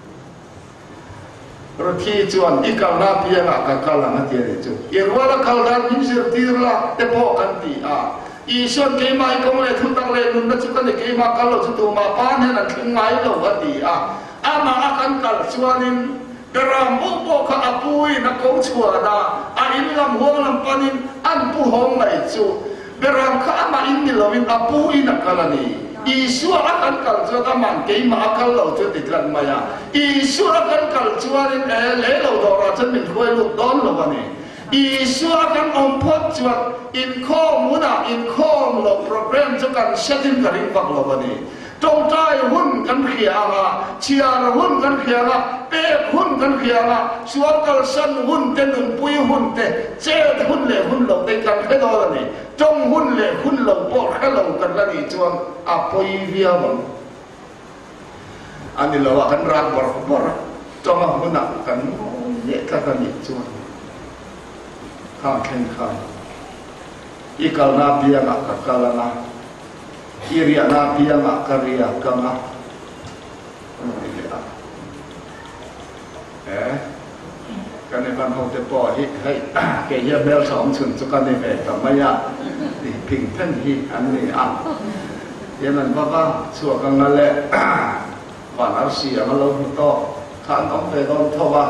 รถที่ชวนอีกการนับยังอ่ะกับการนับยังจูอีกว่าละการนับยิ่งเสียทีละแต่พอกันตีอีส่วนเกี่ยมาก็เลยทุตักเลยนุ่นนั่นจุกันเกี่ยมากันเราจะตัวมาป้านให้นั่นถึงไงเราก็ตีมาอาการกันชวนนินกระรำบุกบกขับปุยนักกงชัวนะอินลำหัวลำปานินอันผู้ห้องไหนจูกระรำข้ามาอินนี่เราอินปุยนักกันนี่อีส่วนอาการกันชวนก็มันเกี่ยมากันเราจะติดกันมาอีส่วนอาการกันชวนนินเล่เราดอราจะเป็นคุยลุกดอนเราวันนี้อีส่วนอาการอมพดชวนอินข้อมูลอินข้อมูลโปรแกรมจะกันเซตินกันริงฟังเราวันนี้ตรงใจหุ่นกันเขียงเชียร์หุ่นกันเขียงเป๊ะหุ่นกันเขียงสวมกระสันหุ่นเต็มปุยหุ่นเตะเจ้าหุ่นเล่หุ่นหลงได้กันแค่ตัวนี่จงหุ่นเล่หุ่นหลงปอดแค่หลงกันแล้วนี่จวนปุยเวียมันอันนี้เราว่ากันรักบอร์จงหุ่นหนักกันเยอะกันนี่จวนข้างแข่งขันอีกาลนาเบียงกับกาลนาอีเรียนาเบียงกับเรียกังกันในบ้านเราจะปล่อยให้แกเยอะเบลสองชุนสุกันในแม่ต่อไม่ยากพิงเพ่นฮีอันนี้ยันนั้นว่าชัวกันนั่นแหละวันอาเซียมาลงต่อข้างต้องไปโดนทว่า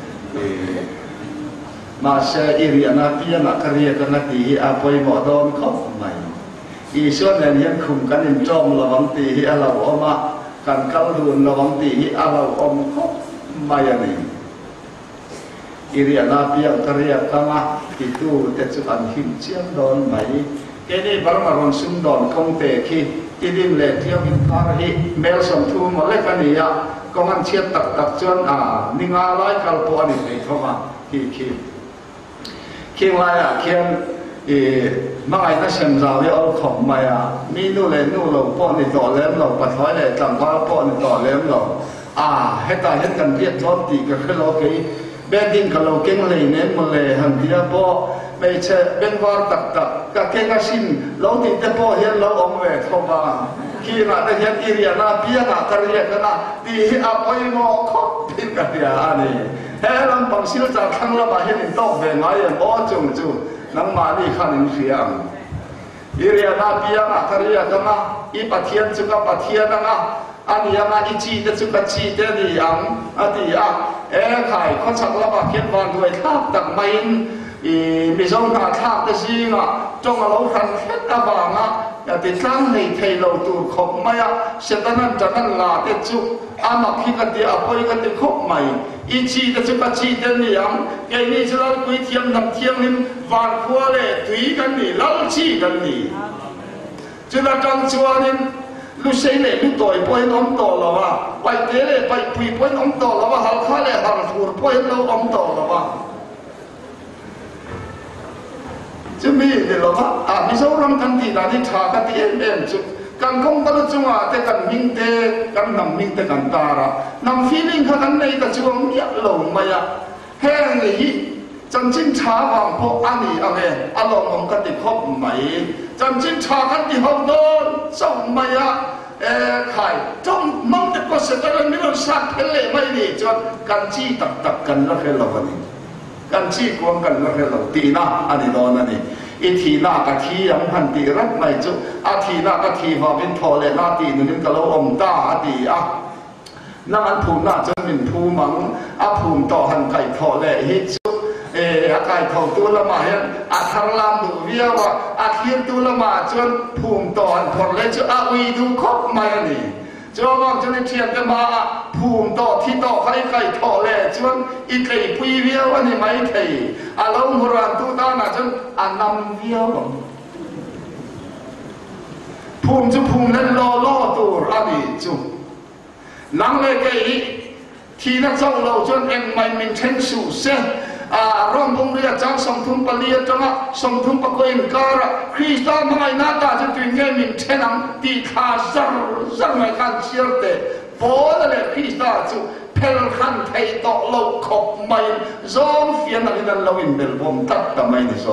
มาเสียอีเรียนาเบียงกับเรียกันนาทีไปหมอโดนเขาใหม่อีส่วนเนี่ยยังคุมกันจอมระวังตีให้เราออกมาการเข้าดูระวังตีให้เราอมคบมาอย่างนี้อีเรียนาเปียกเรียกมาที่ตู้แต่จุกันหิมเชียงโดนไหมแกนี่บางมารอนซุ่มโดนคงเตะขี้ที่ดิมเล็กเที่ยวกินข้าวที่เมลส่งทูมาเล็กกันนี่ก็มันเชียร์ตักจนนิ่งอะไรกันปวนี่ไปเข้ามาขี้เคียงไรเคียงมาไงนั่นเช่นเราที่เอาของมามีนู่นเลยนู่นเราป้อนในต่อเลี้ยงเราปัดท้อยเลยจำว่าป้อนในต่อเลี้ยงเราให้ตายให้กันเรียกท้อนตีกันคือเราเกี่ยเบดินกับเราเก่งเลยเนี่ยมันเลยหันที่จะป้อไม่ใช่เป็นวาร์ตักกับเก่งอาชินเราติดแต่ป้อเห็นเราอมเวทเข้ามาขี้มาแต่เห็นอีเรียนาเปียนาตะเรียกันนะตีอาไปงอคบพินกันอย่างนี้เฮ้ลำปังศิลป์จากข้างละมาเห็นโต๊ะเวงไงอย่างอ้อจุ่มนังมานี่ขันอินเสียงอีเรียนาเปียนาตะเรียกันนะอีปัทเทียนจุกปัทเทียนนะอันนี้ยังอีจีเดจุกจีเดนี่ยังอันนี้ไข่เขาชักละมาเขียนวันด้วยทับตักไม่มีสองหน้าทับแต่ซีน่ะจงเราทันเฮ็ดตาบางอย่าติดตั้งในเทเราตูขบไม่เสร็จนั้นจะนั่นลาเดจุอามาพิกันเดียอภัยกันเดียขบไม่อีจีเดจุกจีเดนี่ยังแกนี่จะเราคุยเทียมนำเทียมนิมวันคัวเลยตุยกันนี่เล่าจีกันนี่จะละกังชัวนินลูกเสน่ห์ลูกต่อยป่วยน้องต่อแล้วว่าไปเตะเลยไปปุยป่วยน้องต่อแล้วว่าหักข้าเลยหักถูกป่วยเราน้องต่อแล้วว่าจะมีเดี๋ยวว่ามีสาวรำกันที่นาที่ชากันที่เอ็นจุดกันคงตลอดจังหวะแต่กันมิงเตกันนำมิงเตกันตาระนำฟีลิ่งกันในแต่ช่วงนี้หลงมาแห้งเลยจันจินชาบางพวกอันนี้อะไรอารมณ์ของกันติดคบไหมจันจินชากันที่ห้องนอนส่งมาไข่จ้องมองแต่ก็เสร็จแล้วไม่ต้องสักเพลไม่ดีจนกันจี้ตักกันแล้วแค่เราวันนี้กันจี้กวงกันแล้วแค่เราตีหน้าอันนี้นอนอันนี้อีทีหน้ากะทียังพันตีรักไม่จุอาทีหน้ากะทีพอเป็นทอเลหน้าตีนึงก็เราอมตาตีนั่งอันผูหน้าจะเป็นผูมังผูมต่อหันไก่ทอเลฮิจุอาการของตัวละมาเห็นทางลำดูเรียกว่าเทียนตัวละมาจนภูมิต่อหันผลเลยจะวีดูครบมาอันนี้จะว่าจะในเทียนกันมาภูมิต่อที่ต่อให้ไก่ทอเลจนอีกไก่ปุยเรียวันนี้ไม่ไทยลงหัวรันตัวตาหน้าจนนำเรียวภูมิจะภูมินั้นล่อตัวอันนี้จุนั่งเลยไก่ที่นักเจ้าเราจนเอ็งไม่มีเทนสูเส้นร่วมวงเรียจังสมทุนปลีจังสมทุนปะกุยนการะคริสต์มาไงนาตาจะถึงเงี้ยมินเทนังตีขาซังไม่กันเชียร์เตะโป้นั่นแหละคริสต์จูเพลขันไทยตกโลกขบไม่ซ้อมเฟียนอะไรนั่นเราอินเบลบอมตัดทำไมนี่ซ้อ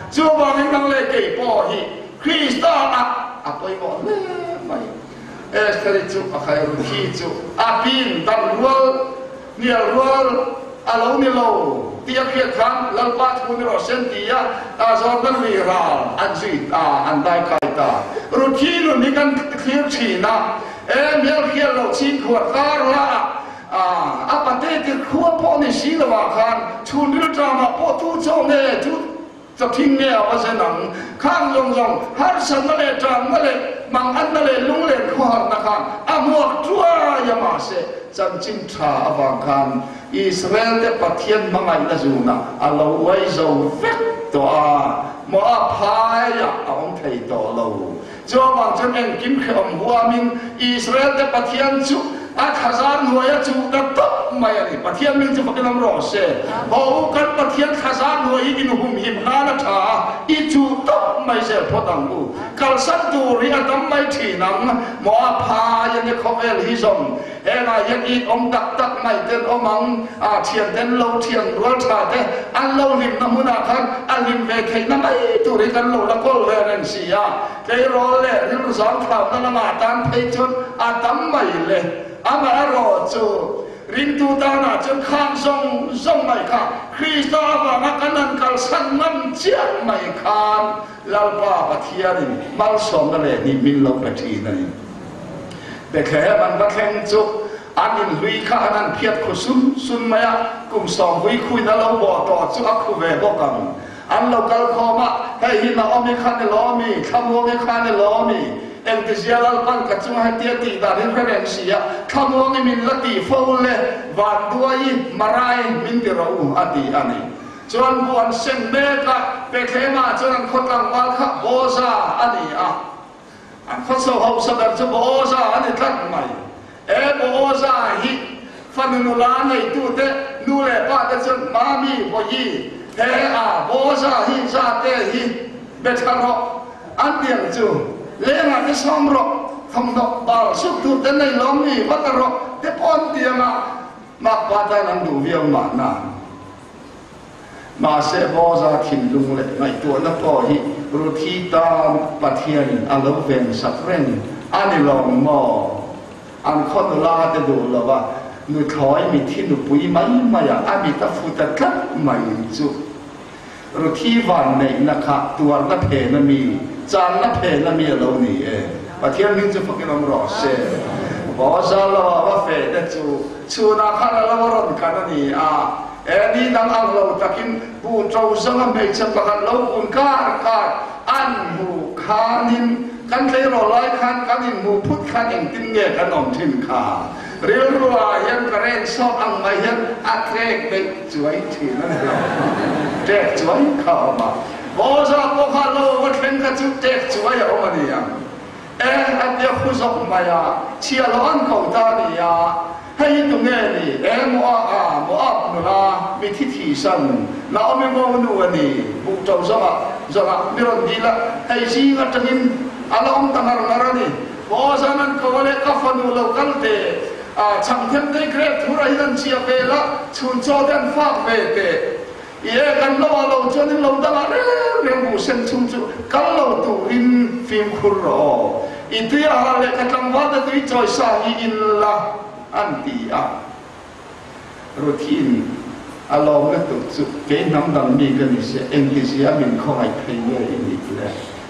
จูบางนั่งเลยเกี่ยปอฮีคริสต์อะไปบอกเลยไม่สตรีจูอะใครรู้ที่จูปีนดันรัวเนี่ยรัวเราเนี่ยเราที่จะเขียนคำแล้วปัจจุบันเราเส้นที่จอกันวิราอันจีอันได้ใครตารู้ที่เรามีกันเคลียร์ชีนะเมียเขียนเราชีขวดการละประเทศที่ขั้วพ่อในสีระหว่างกันชุนริจามาพ่อทุกเจ้าเนี่ยทุกจะทิ้งเนี่ยว่าเสนังข้างยงหาสันนั่นเลยจางนั่นเลยมังอันนั่นเลยลุงเล่นขวานนะครับหมวกจั่วยามาเสจันจินชาบางกันอิสราเอลเดปะเทียนมังไงนะจูนะเราไว้จะเวกตัวมัวพายเอาไทยตัวเราจ้าบางจันเองกินข้าวหัวมิงอิสราเอลเดปะเทียนจู1000 หน่วยจูดับตับไม่อะไรปะเทียนมิงจะฟังน้ำร้อนเสพอกันปะเทียน1000 หน่วยอินหุ่มหิมนานะท่าอีจูตับไม่เสพอดังกูกัลสันตูรีอันดับไม่ทีนังมัวพายันเนคอเอลฮิซอมยังอีกตักไม่เดินมังเทียนเดินโลเทียนรัวชาเตอันโลลิมน้ำมุนาคันอันลิมเวกน้ำไม่ตุริกันโลละก็เวรนเสียเกโรเล่ริมสองข่าวนั่นมาตันไปจนดับไม่เลยมาอรอจูริมตูตานาจนข้างทรงไม่ขาคริสต์ว่านักนันกัลสันมันเจียไม่ขาดลาป้าปะเทียนมัลสมนั่นแหละนี่มินลงปะทีนั่นแต่แค่มันบัดแข่งจูอันนี้ลุยข้านั้นเพียรขุซุนมากุมสองลุยคุยนั่นเราบอกต่อจูอักคุเวบอกกันอันเรากัลคอมาให้หินาอเมริกันในล้อมีขโมยข้าในล้อมีเอ็นติเซียลปันกัจจุบันเตียตีดารินเรนเซียขโมยมินละตีฟูเลวันด้วยมาไรมินติเราอดีอันนี้จนบวนเซนเมกะเปเคมาจนคนลังวันขโบซาอันนี้อันข้อสอบสอบจะโบซาอันนี้ทัดไหมโบซาฮิฟันนุลาในตู้เตนูเลป้าเตจนมามีพอยีโบซาฮิซาเตฮิเบทคาร์อันเดียงจูเลี้ยงอันนี้สมรบทำดอกบาลสุดทุกแต่ในล้อมนี่วัตรเดี๋ยวป้อนเตียมาปัตตานันดูเวียงมานามาเสบอซาถิ่นลุงเล็กในตัวนักพ่อฮิรุทีตามปัทเทียนอันลเวนสักเร่งอันนี้ลองมออันคนลาจะดูแล้วว่านุถอยมีที่นุปุยไม่อันมีตะฟุตะกัดไม่จุรุทีวันในนะคะตัวนักเพนมีจานนับเพลมีเรานี่ประเทศนี้จะฟังกันรอเสบอกจะเราว่าเฟดจูนักขันเราร้อนกันนี่นี่ดังอัลเราตะกินผู้เจ้าสังเมฆประกันเราอุนการอันหูขานินกันเคยรอไล่ขันกันนินหูพุทธขันเองตินเงี้ยกันนอมทิ้งขาเรียกว่ายังกระเรนสอบอังไม่ยังอัดเรกเด็กช่วยทีนั่นเองเด็กช่วยเข้ามาบอกจะบอกว่าเราวันเพ็ญกันจุดเด็กช่วยเอามาเนี่ยอันเดียวคุณส่งมาเชียร์ร้อนเขาตาเนี่ยให้ตรงนี้นี่มัวนุลามีทิฏฐิสันเราไม่มองดูอันนี้บุกเจ้าสระมีรถดีละให้ซีกัดจินอะไรต่างๆนานี่บอกจะนั้นเขาเรียกฟันดูเรากันเตะช่างเทียมได้เกรดทุเรศเชียร์เปล่าชุนโจดันฟากเปเตะกันเราจนเราดังเรื่องบุษชุนจูกันเราตัวอินฟิล์มคุรออิที่อะไรกันจังหวะตัวอีจอยสาอินละอันตีรูทีนเราไม่ต้องจุดเกณฑ์น้ำดำมีกันนี่เสียเอ็นกิเสียมินเข้าไปเพลงเยอะอีกแล้ว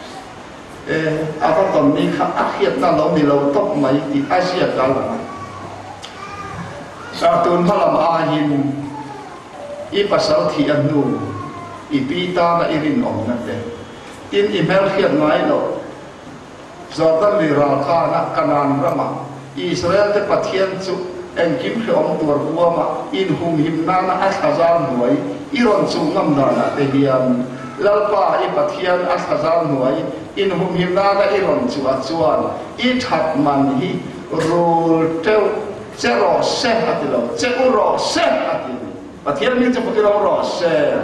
ตอนนี้ครับอาเขียนนั่นเรามีเราต้องไม่ติดอาเซียนกันละตุนพลัมอาหินอีภาษาที่อันนูอีปีตาและอีรินอมนั่นเองอินอีเมลเขียนไว้เราจอดันลีราคานักการนรมาอิสราเอลจะปะเทียนจุเอ็นกิมเขียนตัวหัวมาอินหุมหิมนานะอัลฮะซานหน่วยอิรอนจุงน้ำนานะเดียนแล้วป้าอีปะเทียนอัลฮะซานหน่วยอินหุมหิมนานะอิรอนจุอัจวนอีทัดมันฮีรูเตลเจรอเซฮัติโลเจอุรอเซฮัติปะเทียนนี้จะพูดเรารอเซ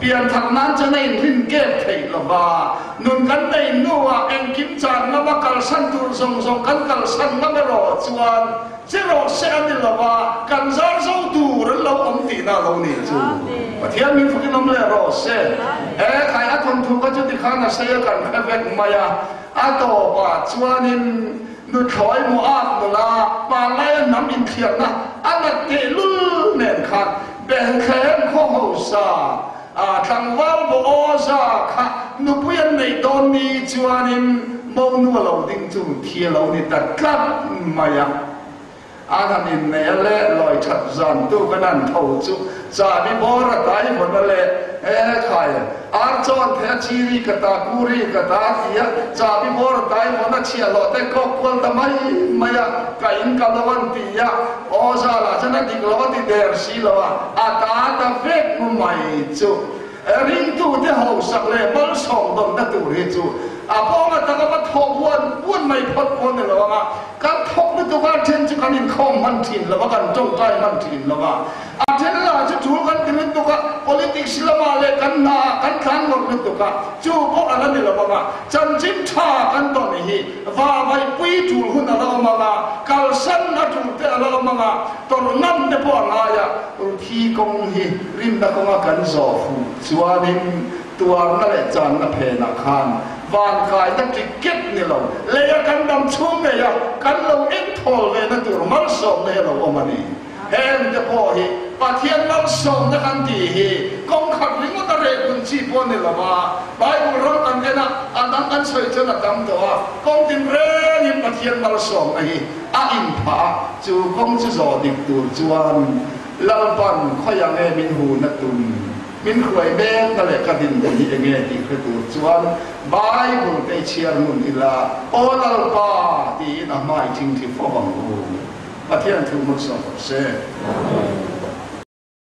เปลี่ยนทางนั้นจะในรินเก็บเทลบานุนกันในนัวเองกิมจานน้ำกัลสันตุส่งกันกัลสันน้ำไม่รอจวนเจ้าเสียดิลบากันซาร์สูดูรัลเราอมตีน่าเราเนี่ยจูประเทศมีฝึกน้ำเลยรอเสียใครอาทนทุกข์ก็จะติดข้านะเสียกันแค่เวกมายาอาโตปะจวนินนุถอยมัวอาบนุลาปาไล่น้ำอินเทียนนะอันนั้นเตลุเน่นขัดแบ่งแขนข้อหูซาทางวัลโบซาค่ะนุพยันในตอนนี้จวนินมองนัวเราดิ้งจุ่มเทียเรานี่ตัดกลับมายังอาทันอินเนลเล่ลอยชัดจันตู้กันนั่นเท่าจุจาบิบอระตายหมดนั่นแหละใครอาจอนเทชีริกตาคูริกตาเสียจาบิบอระตายหมดนั่นเชียร์เราแต่ก็ควรทำไมไม่อะกอินกัลวันตียะโอซาลาฉันนั่นดิกลวันตีเดอร์ซีลาวะอาตาตาเฟกมุไม่จุริงตู้ที่เขาสักเลยมันส่งตรงนั่นตู้ที่จุพอมาตั้งแต่ทบวนไม่พอวนเลยหรอวะการทบนี่ตัวการเช่นจะการอินคอมมันถิ่นหรือว่าการจงใจมันถิ่นหรือว่าเช่นเราจะถูกกันที่นี่ตัวการ politics ละมาเลยกันนากันครั้งหมดนี่ตัวการจู่พวกอะไรนี่หรอวะจันจิมท่ากันตอนนี้ว่าไปปุยถูกหุ่นอะไรมากัลสันนะถูกเตะอะไรมาตอนนั้นเดี๋ยวพออะไรอ่ะที่กงฮีริมตะกงกันโซฟูส่วนนี้ตัวนั่นแหละจันนับเพนักขันวานกายตั้งแต่เก็บนี่เราเลี้ยกันดำชุ่มเลยกันเราเอ็นทอลเลยนั่นตัวมันส่งเลยเราออกมานี่เห็นจะพอฮีปะเทียนมันส่งนะกันทีฮีกองขัดลิงก็ตะเรกุนชีพนี่เรามาไปบุรุษกันเองนะอันนั้นกันสวยจนดำตัวกองตินเรื่องปะเทียนมันส่งไอ้อินผาจู่กองจะสอดิบตัวจวนเล่าปันข้อยยังไงมินหูนักตุนมินขวยแบงนั่นแหละกระดิ่งแต่ที่เองที่กระตูจวนบายบุตรเชียร์มุนอิลาโอลาปาที่น่าไม่จริงที่ฟ้องกูประเทศทุกมุสลิมเส